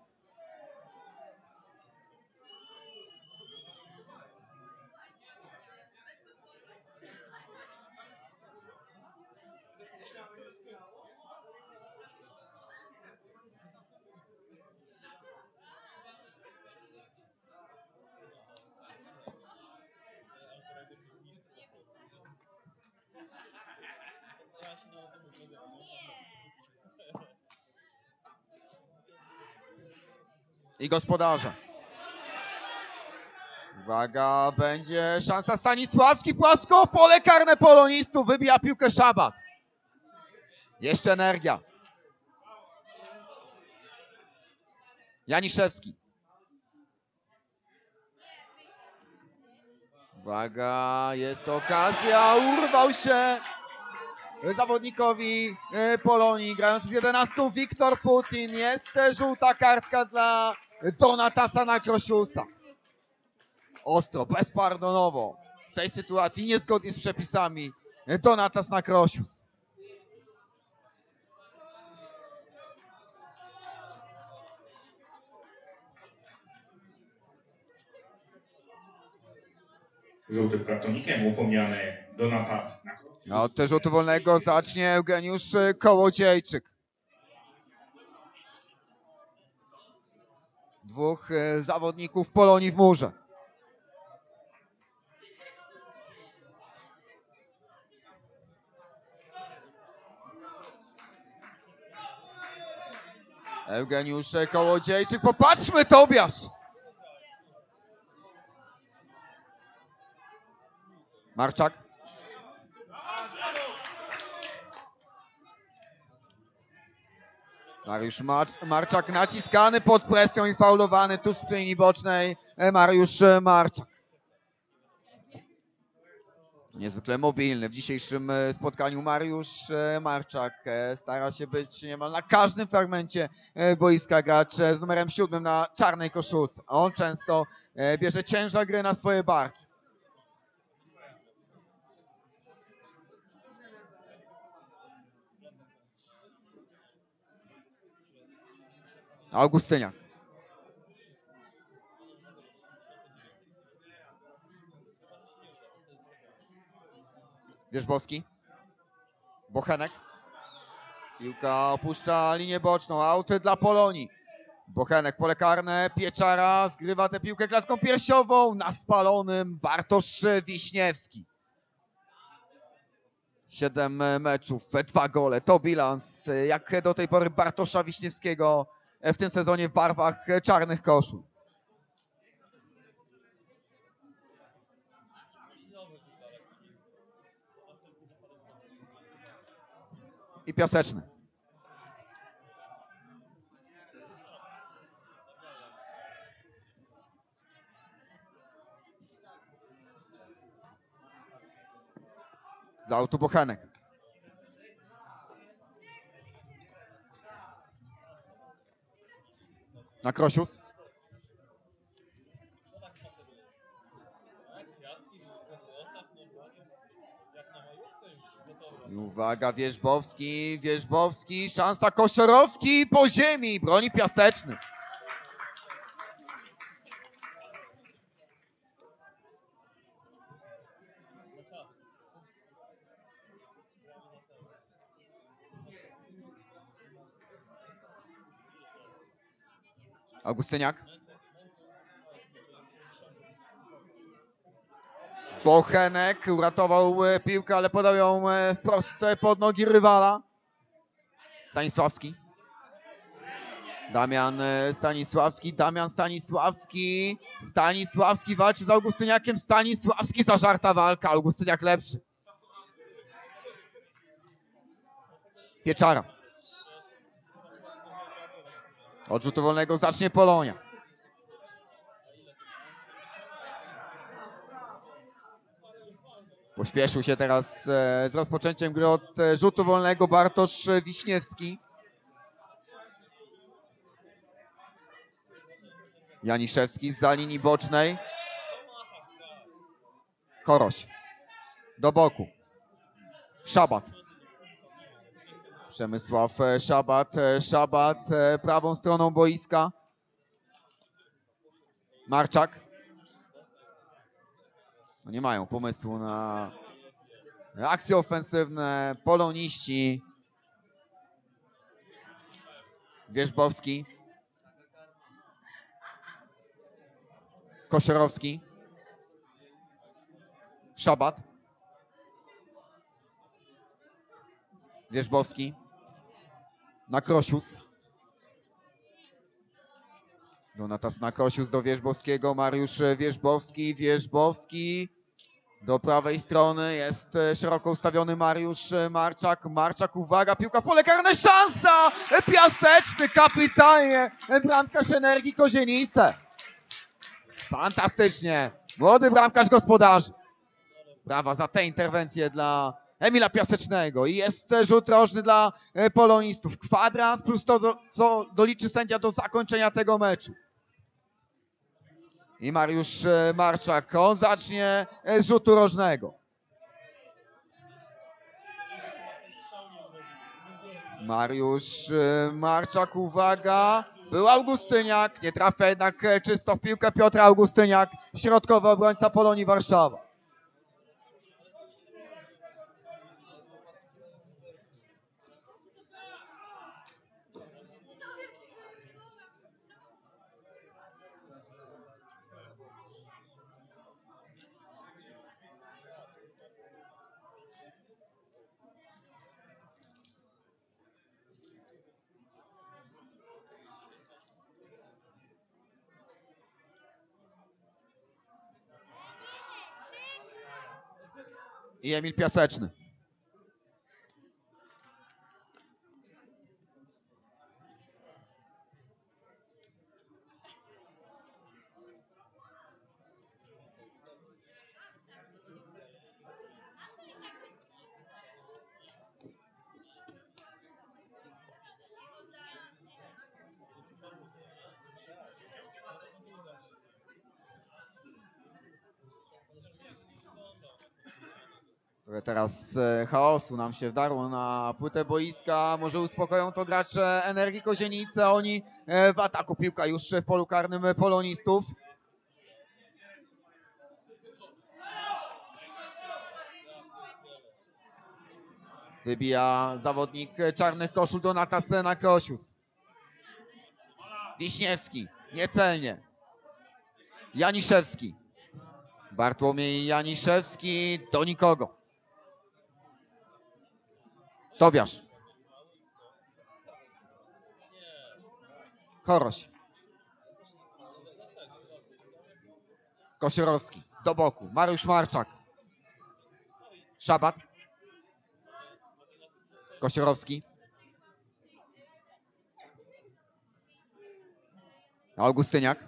I gospodarze. Uwaga, będzie szansa. Stanisławski, płasko, pole karne polonistów, wybija piłkę Szabat. Jeszcze energia. Janiszewski. Uwaga, jest okazja, urwał się zawodnikowi Polonii, grający z jedenastką Wiktor Putin. Jest żółta kartka dla Donatasa Nakrosiusa. Ostro, bezpardonowo. W tej sytuacji niezgodnie z przepisami Donatas Nakrosius. Żółtym kartonikiem upomniany Donatas Nakrosius. No, od rzutu wolnego zacznie Eugeniusz Kołodziejczyk. Dwóch zawodników Polonii w murze. Eugeniusz Kołodziejczyk, popatrzmy, Tobiasz! Marczak. Mariusz Marczak naciskany pod presją i faulowany tuż z linii bocznej. Mariusz Marczak. Niezwykle mobilny w dzisiejszym spotkaniu Mariusz Marczak. Stara się być niemal na każdym fragmencie boiska, gracz z numerem siódmym na czarnej koszulce. On często bierze ciężar gry na swoje barki. Augustyniak. Wierzbowski. Bochenek. Piłka opuszcza linię boczną. Aut dla Polonii. Bochenek, pole karne. Pieczara zgrywa tę piłkę klatką piersiową. Na spalonym Bartosz Wiśniewski. Siedem meczów, dwa gole. To bilans jak do tej pory Bartosza Wiśniewskiego w tym sezonie w barwach czarnych koszul. I Piaseczny. Z autu Bochenek. Nakrosius. I uwaga, Wierzbowski, Wierzbowski, szansa, Koszorowski po ziemi, broni Piaseczny. Augustyniak. Bochenek uratował piłkę, ale podał ją wprost pod nogi rywala. Stanisławski. Damian Stanisławski, Damian Stanisławski. Stanisławski walczy z Augustyniakiem. Stanisławski, zażarta walka. Augustyniak lepszy. Pieczara. Od rzutu wolnego zacznie Polonia. Pośpieszył się teraz z rozpoczęciem gry od rzutu wolnego Bartosz Wiśniewski. Janiszewski zza linii bocznej. Choroś. Do boku. Szabat. Przemysław e, Szabat, e, Szabat e, prawą stroną boiska. Marczak. No nie mają pomysłu na akcje ofensywne. Poloniści. Wierzbowski. Kosierowski. Szabat. Wierzbowski. Nakrosius. Donatas Nakrosius do Wierzbowskiego. Mariusz Wierzbowski. Wierzbowski. Do prawej strony jest szeroko ustawiony Mariusz Marczak. Marczak, uwaga, piłka w pole karne, szansa! Piaseczny, kapitalnie, bramkarz Energii Kozienice. Fantastycznie, młody bramkarz gospodarzy. Brawa za tę interwencję dla Emila Piasecznego. I jest rzut rożny dla polonistów. Kwadrat plus to, co doliczy sędzia do zakończenia tego meczu. I Mariusz Marczak, on zacznie z rzutu rożnego. Mariusz Marczak, uwaga, był Augustyniak, nie trafia jednak czysto w piłkę Piotr Augustyniak, środkowy obrońca Polonii Warszawa. I Emil Piaseczny. Trochę teraz e, chaosu nam się wdarło na płytę boiska. Może uspokoją to gracze Energii Kozienice. Oni e, w ataku. Piłka już w polu karnym polonistów. Wybija zawodnik czarnych koszul Donatas Nakrosius. Wiśniewski. Niecelnie. Janiszewski. Bartłomiej Janiszewski do nikogo. Tobiasz. Choroś. Kosierowski. Do boku. Mariusz Marczak. Szabat. Kosierowski. Augustyniak.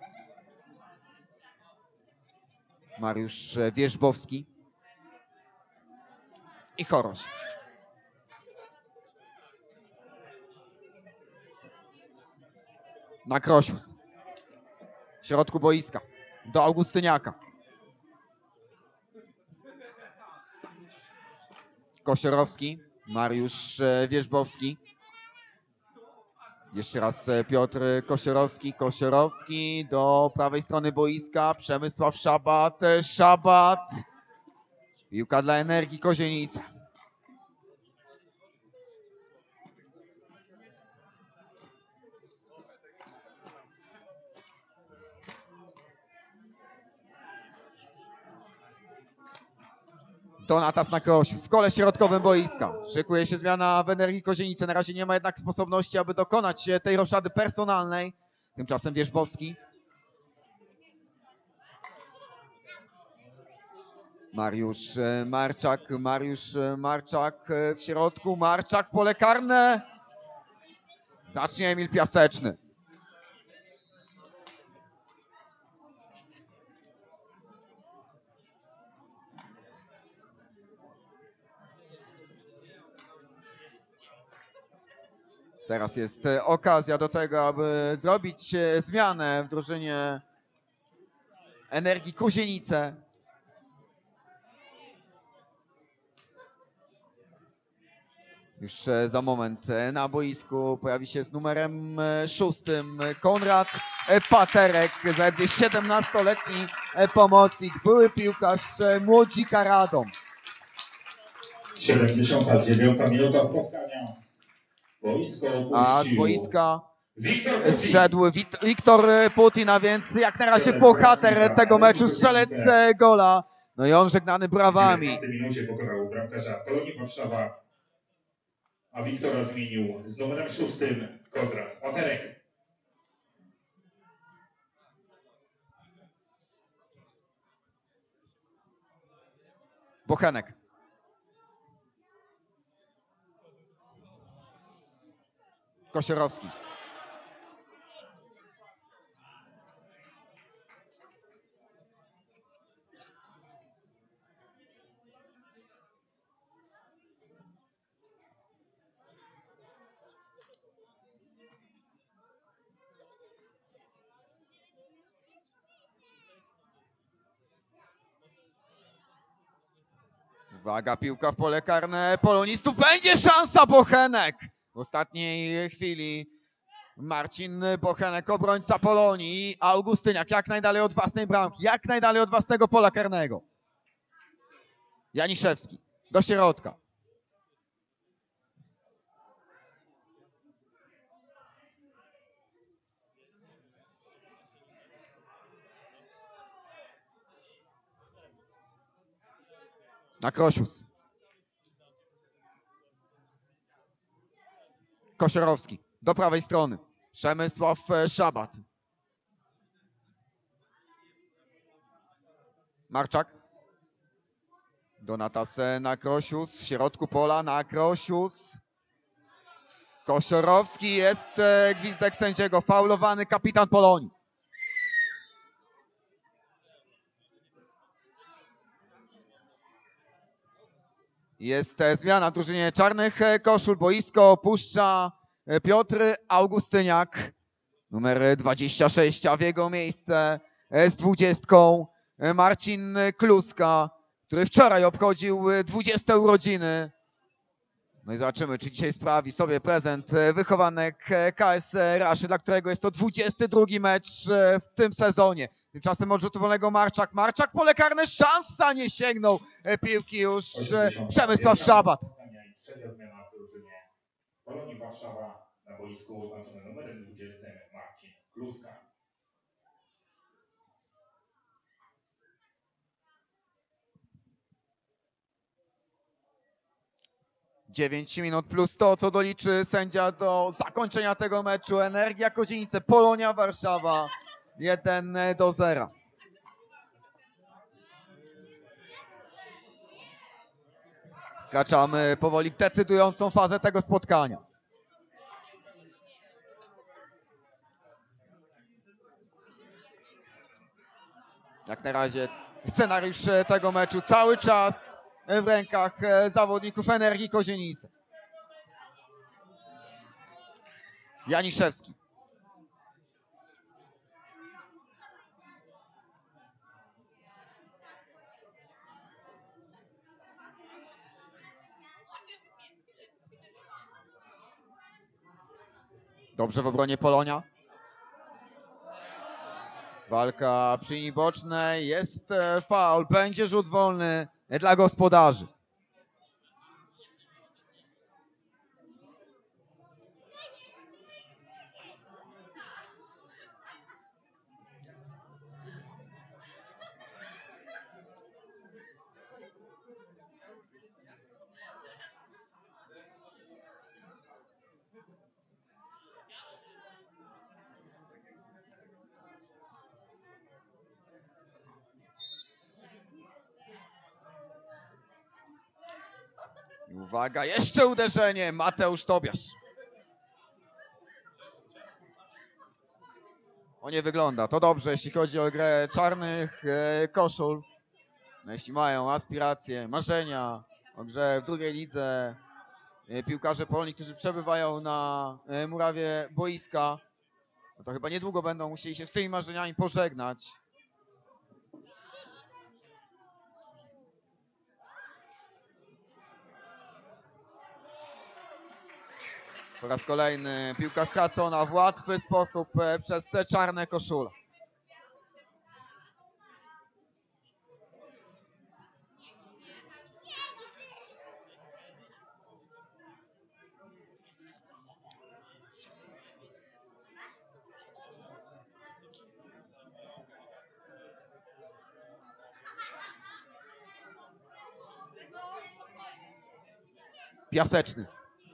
Mariusz Wierzbowski. I Choroś. Nakrosius. W środku boiska. Do Augustyniaka. Kosierowski. Mariusz Wierzbowski. Jeszcze raz Piotr Kosierowski. Kosierowski do prawej strony boiska. Przemysław Szabat. Szabat. Piłka dla Energii Kozienice. Donatas Nakrosius w kole środkowym boiska. Szykuje się zmiana w Energii Kozienice. Na razie nie ma jednak sposobności, aby dokonać tej roszady personalnej. Tymczasem Wierzbowski. Mariusz Marczak. Mariusz Marczak w środku. Marczak, pole karne. Zacznie Emil Piaseczny. Teraz jest okazja do tego, aby zrobić zmianę w drużynie Energii Kozienice. Już e, za moment e, na boisku pojawi się z numerem e, szóstym Konrad e, Paterek, zaledwie siedemnastoletni e, pomocnik, były piłkarz e, Młodzika Radom. siedemdziesiąta dziewiąta minuta spotkania. Boisko A z opuścił boiska Wiktor e, Putin. zszedł Wit- Wiktor e, Putin, a więc jak na razie bohater tego meczu, strzelec e, gola. No i on żegnany W brawami. dziewiętnastej minucie pokonał bramkarza Polonii Warszawa, a Wiktora zmienił z numerem szóstym Konrad Paterek. Bochenek. Kosierowski. Uwaga, piłka w pole karne polonistów. Będzie szansa, Bochenek! W ostatniej chwili Marcin Bochenek, obrońca Polonii. Augustyniak jak najdalej od własnej bramki, jak najdalej od własnego pola karnego. Janiszewski do środka. Na Krosius. Kosierowski do prawej strony. Przemysław Szabat. Marczak. Donatas na Krosius. W środku pola na Krosius. Kosierowski, jest e, gwizdek sędziego. Faulowany kapitan Polonii. Jest e, zmiana w drużynie czarnych e, koszul. Boisko opuszcza e, Piotr Augustyniak. Numer dwadzieścia sześć, a w jego miejsce e, z dwudziestką e, Marcin Kluska, który wczoraj obchodził e, dwudzieste urodziny. No i zobaczymy, czy dzisiaj sprawi sobie prezent e, wychowanek e, K S Raszy, dla którego jest to dwudziesty drugi mecz e, w tym sezonie. Tymczasem od rzutu wolnego Marczak. Marczak, pole karne, szansa, nie sięgnął e, piłki już e, Przemysław Szabat. Trzecia zmiana w drużynie Polonii Warszawa, na boisku oznaczony numerem dwudziestym Marcin Kluska. dziewięć minut plus to, co doliczy sędzia do zakończenia tego meczu. Energia Kozienice, Polonia Warszawa jeden do zera. Wkraczamy powoli w decydującą fazę tego spotkania. Jak na razie scenariusz tego meczu cały czas w rękach zawodników Energii Kozienice. Janiszewski. Dobrze w obronie Polonia. Walka przy linii bocznej, jest faul, będzie rzut wolny dla gospodarzy. I uwaga, jeszcze uderzenie, Mateusz Tobiasz. O, nie wygląda to dobrze, jeśli chodzi o grę czarnych e, koszul. No, jeśli mają aspiracje, marzenia o grze w drugiej lidze, e, piłkarze Polonii, którzy przebywają na e, murawie boiska, no to chyba niedługo będą musieli się z tymi marzeniami pożegnać. Po raz kolejny piłka stracona w łatwy sposób e, przez e, czarne koszule. Piaseczny.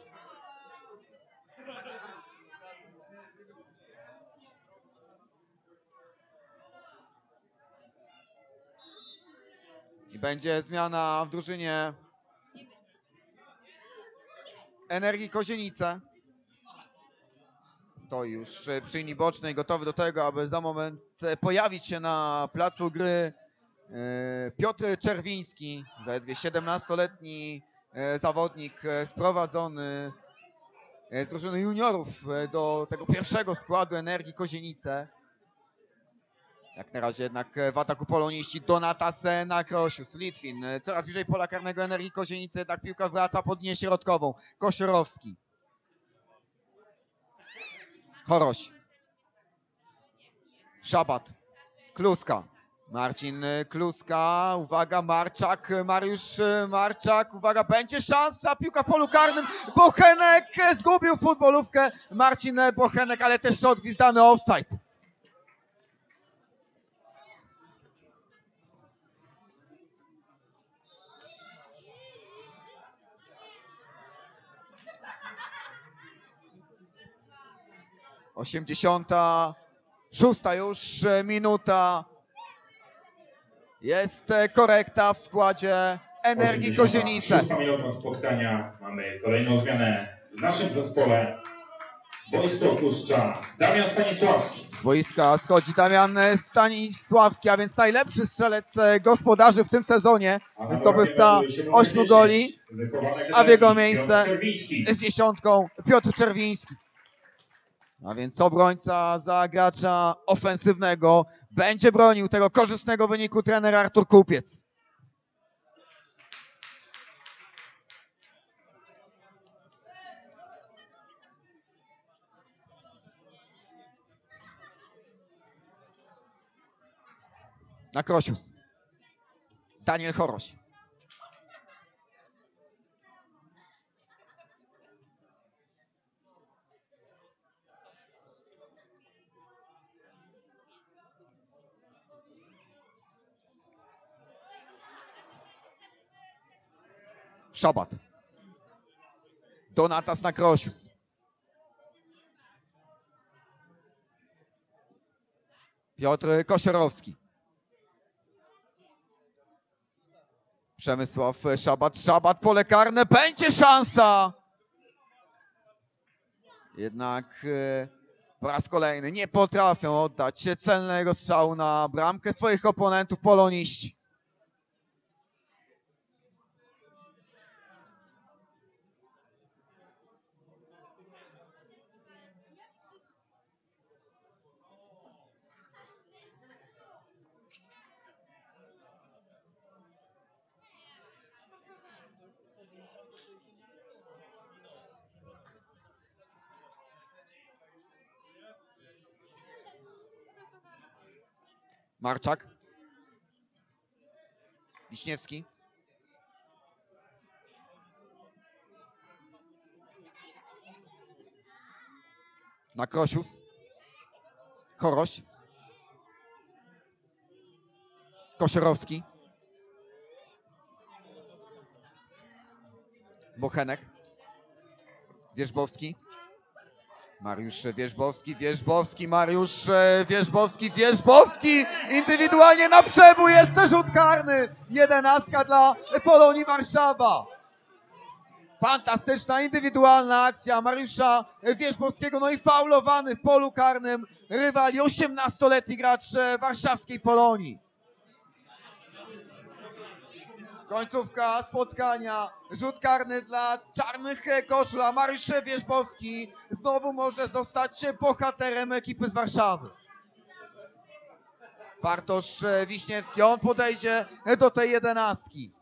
I będzie zmiana w drużynie Energii Kozienice. Stoi już przy linii bocznej, gotowy do tego, aby za moment pojawić się na placu gry Piotr Czerwiński, zaledwie siedemnastoletni zawodnik sprowadzony z drużyny juniorów do tego pierwszego składu Energii Kozienice. Jak na razie jednak w ataku poloniści Donatas Nakrosius, Litwin coraz bliżej pola karnego Energii Kozienice, jednak piłka wraca pod linię środkową. Kosiorowski. Choroś. Szabat. Kluska. Marcin Kluska, uwaga, Marczak, Mariusz Marczak, uwaga, będzie szansa, piłka w polu karnym, Bochenek zgubił futbolówkę, Marcin Bochenek, ale też odgwizdany offside. osiemdziesiąta szósta już minuta. Jest korekta w składzie Energii Kozienice. szósta minuta spotkania. Mamy kolejną zmianę w naszym zespole. Boisko opuszcza Damian Stanisławski. Z boiska schodzi Damian Stanisławski, a więc najlepszy strzelec gospodarzy w tym sezonie. Zdobywca ośmiu goli, a w jego miejsce z dziesiątką Piotr Czerwiński. A więc obrońca za gracza ofensywnego będzie bronił tego korzystnego wyniku trener Artur Kupiec. Nakrosius. Daniel Choroś. Szabat. Donatas Nakrosius. Piotr Kosiorowski. Przemysław Szabat. Szabat, pole karne. Będzie szansa! Jednak e, po raz kolejny nie potrafią oddać celnego strzału na bramkę swoich oponentów poloniści. Marczak. Wiśniewski. Nakrosius. Choroś. Kosiorowski. Bochenek. Wierzbowski. Mariusz Wierzbowski, Wierzbowski, Mariusz Wierzbowski, Wierzbowski, indywidualnie na przebój, jest też rzut karny, jedenastka dla Polonii Warszawa. Fantastyczna, indywidualna akcja Mariusza Wierzbowskiego, no i faulowany w polu karnym rywali, osiemnastoletni gracz warszawskiej Polonii. Końcówka spotkania, rzut karny dla czarnych koszul, a Mariusz Wierzbowski znowu może zostać bohaterem ekipy z Warszawy. Bartosz Wiśniewski, on podejdzie do tej jedenastki.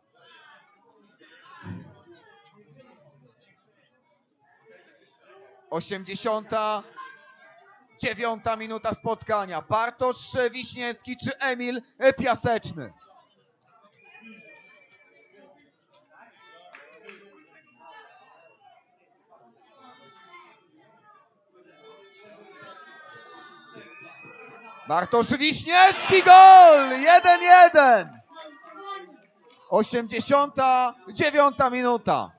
osiemdziesiąta dziewiąta minuta spotkania. Bartosz Wiśniewski czy Emil Piaseczny? Bartosz Wiśniewski, gol! jeden jeden. osiemdziesiąta dziewiąta minuta.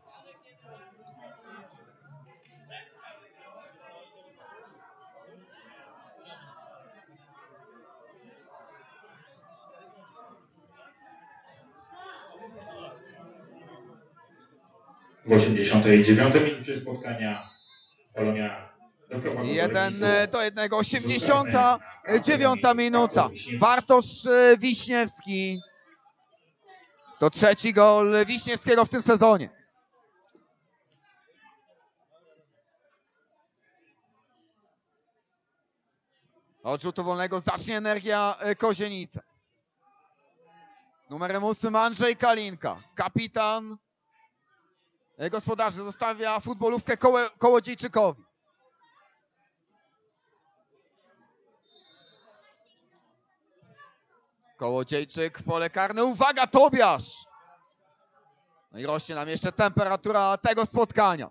W osiemdziesiątej dziewiątej minucie spotkania Polonia doprowadza do Jeden remisu. do jednego. osiemdziesiąta dziewiąta minuta. Bartosz Wiśniewski. To trzeci gol Wiśniewskiego w tym sezonie. Od rzutu wolnego zacznie Energia Kozienice. Z numerem ósmym Andrzej Kalinka. Kapitan gospodarzy zostawia futbolówkę Koło, Kołodziejczykowi. Kołodziejczyk w pole karne. Uwaga, Tobiasz! No i rośnie nam jeszcze temperatura tego spotkania.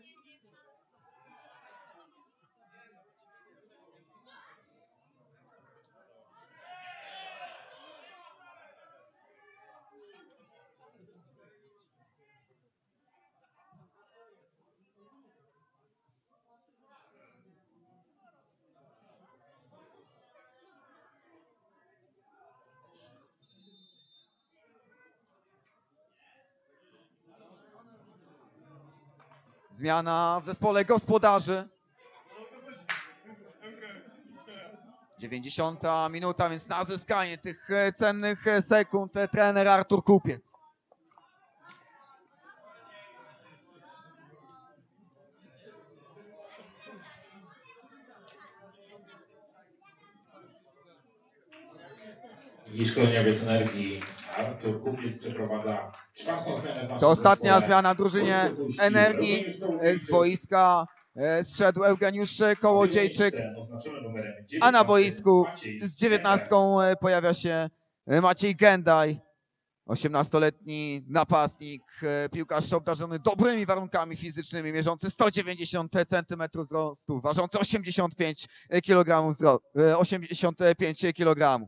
Zmiana w zespole gospodarzy. dziewięćdziesiąta minuta, więc na zyskanie tych cennych sekund trener Artur Kupiec. I szkoleniowiec Energii Artur Kupiec przeprowadza czwartą zmianę w naszym To ostatnia zespole. zmiana drużynie Energii. Z boiska zszedł Eugeniusz Kołodziejczyk, a na boisku z dziewiętnastką pojawia się Maciej Gędaj. osiemnastoletni napastnik, piłkarz obdarzony dobrymi warunkami fizycznymi, mierzący sto dziewięćdziesiąt centymetrów wzrostu, ważący osiemdziesiąt pięć kilogramów. osiemdziesiąt pięć kilogramów.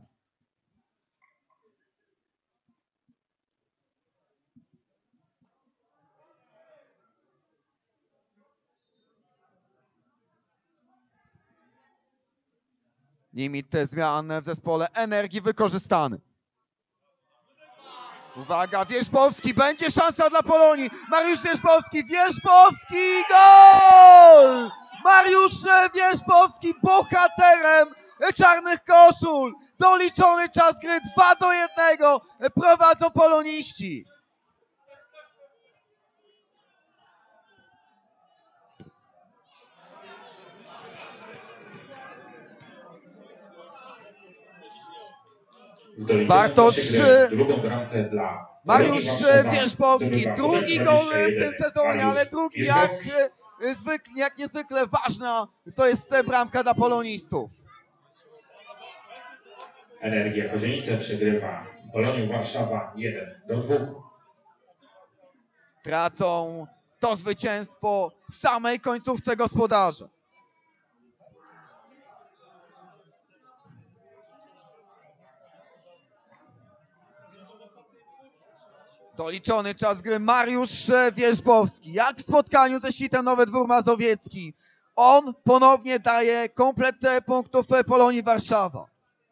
Limit zmian w zespole Energii wykorzystany. Uwaga, Wierzbowski, będzie szansa dla Polonii. Mariusz Wierzbowski, Wierzbowski, gol! Mariusz Wierzbowski bohaterem czarnych koszul. Doliczony czas gry dwa do jednego. Prowadzą poloniści. Bartosz drugą bramkę dla Mariusz Warszawa. Wierzbowski, Zdobywa drugi potem gol dwadzieścia w tym jeden. sezonie, Mariusz ale drugi jak, Wierzbowski. zwykle, jak niezwykle ważna to jest bramka dla polonistów. Energia Kozienice przegrywa z Polonią Warszawa jeden do dwóch. Tracą to zwycięstwo w samej końcówce gospodarze. Doliczony czas gry Mariusz Wierzbowski. Jak w spotkaniu ze Świtem Nowy Dwór Mazowiecki. On ponownie daje komplet punktów Polonii Warszawa.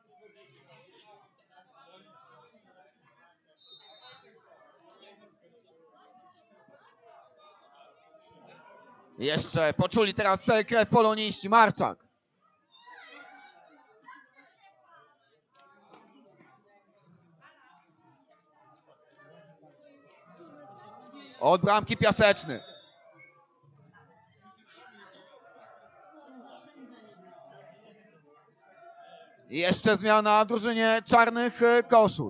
Jeszcze poczuli teraz krew poloniści. Marczak. Od bramki Piaseczny. I jeszcze zmiana w drużynie czarnych koszul.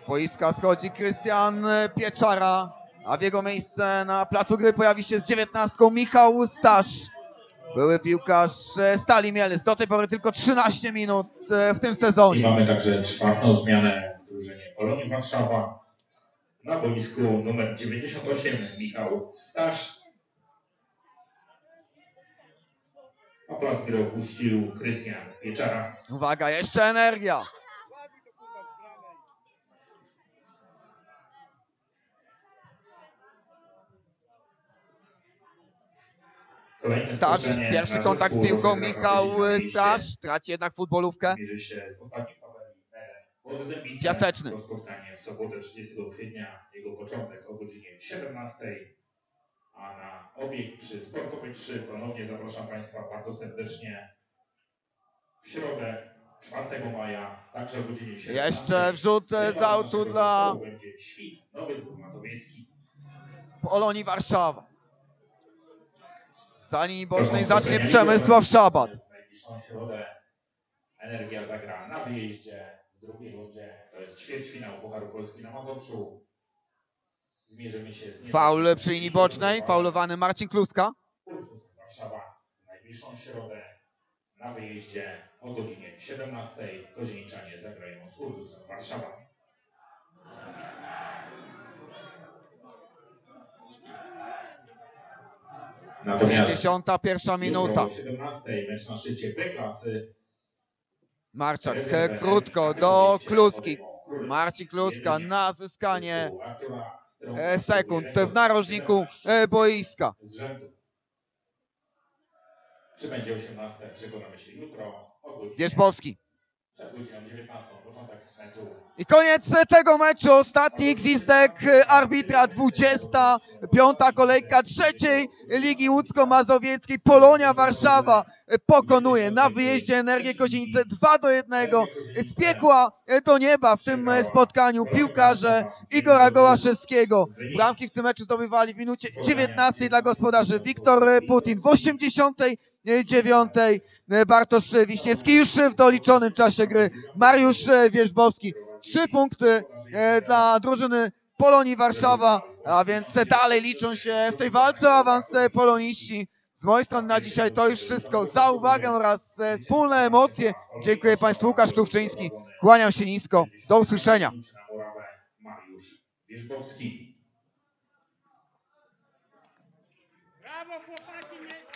boiska schodzi Krystian Pieczara, a w jego miejsce na placu gry pojawi się z dziewiętnastką Michał Stasz. Były piłkarz Stali Mielec, do tej pory tylko trzynaście minut w tym I sezonie. mamy także czwartą zmianę w drużynie Polonii Warszawa. Na boisku numer dziewięćdziesiąt osiem Michał Stasz. A plac gry opuścił Krystian Pieczara. Uwaga, jeszcze energia. Kolejne Stasz, wkroczenie pierwszy na kontakt z zespół piłką rozegra Michał godzinie Stasz, traci jednak futbolówkę. Zmierzy się z ostatnim tabeli od Dębicy. Piaseczny. To spotkanie w sobotę trzydziestego kwietnia, jego początek o godzinie siedemnastej. A na obiekt przy Sportowej trzy ponownie zapraszam Państwa bardzo serdecznie w środę czwartego maja, także o godzinie siedemnastej. Jeszcze wrzut z autu dla Będzie Świt, Nowy Dwór Mazowiecki. Polonii Warszawa. Z linii bocznej Drogą zacznie spotkania Przemysław ligowego Szabat. W najbliższą środę Energia zagra na wyjeździe w drugiej rundzie. To jest ćwierćfinał Pucharu Polski na Mazowszu. Zmierzymy się z Faul przy linii bocznej, faulowany Marcin Kluska. Ursus Warszawa w najbliższą środę na wyjeździe o godzinie siedemnastej. Kozieniczanie zagrają z Ursusem Warszawa. Natomiast pięćdziesiąta pierwsza minuta. jutro o siedemnastej mecz na szczycie B klasy. Marczak krótko do Kluski. Marcin Kluska na zyskanie e, sekund w narożniku e, boiska. Z rzędu. Czy będzie osiemnasta? Przekonamy się jutro o godzinie. Wierzbowski. Przed godziną dziewiętnastą. Początek meczu. I koniec tego meczu, ostatni gwizdek arbitra, dwudziesta piąta kolejka trzeciej Ligi Łódzko-Mazowieckiej. Polonia Warszawa pokonuje na wyjeździe Energię Kozienice dwa do jednego. Z piekła do nieba w tym spotkaniu piłkarze Igora Gołaszewskiego. Bramki w tym meczu zdobywali w minucie dziewiętnastej dla gospodarzy Wiktor Putin. W osiemdziesiątej dziewiątej Bartosz Wiśniewski, już w doliczonym czasie gry Mariusz Wierzbowski. Trzy punkty dla drużyny Polonii Warszawa, a więc dalej liczą się w tej walce o awans poloniści. Z mojej strony na dzisiaj to już wszystko. Za uwagę oraz wspólne emocje dziękuję Państwu. Łukasz Klówczyński. Kłaniam się nisko. Do usłyszenia. Mariusz Wierzbowski. Brawo chłopaki! Nie...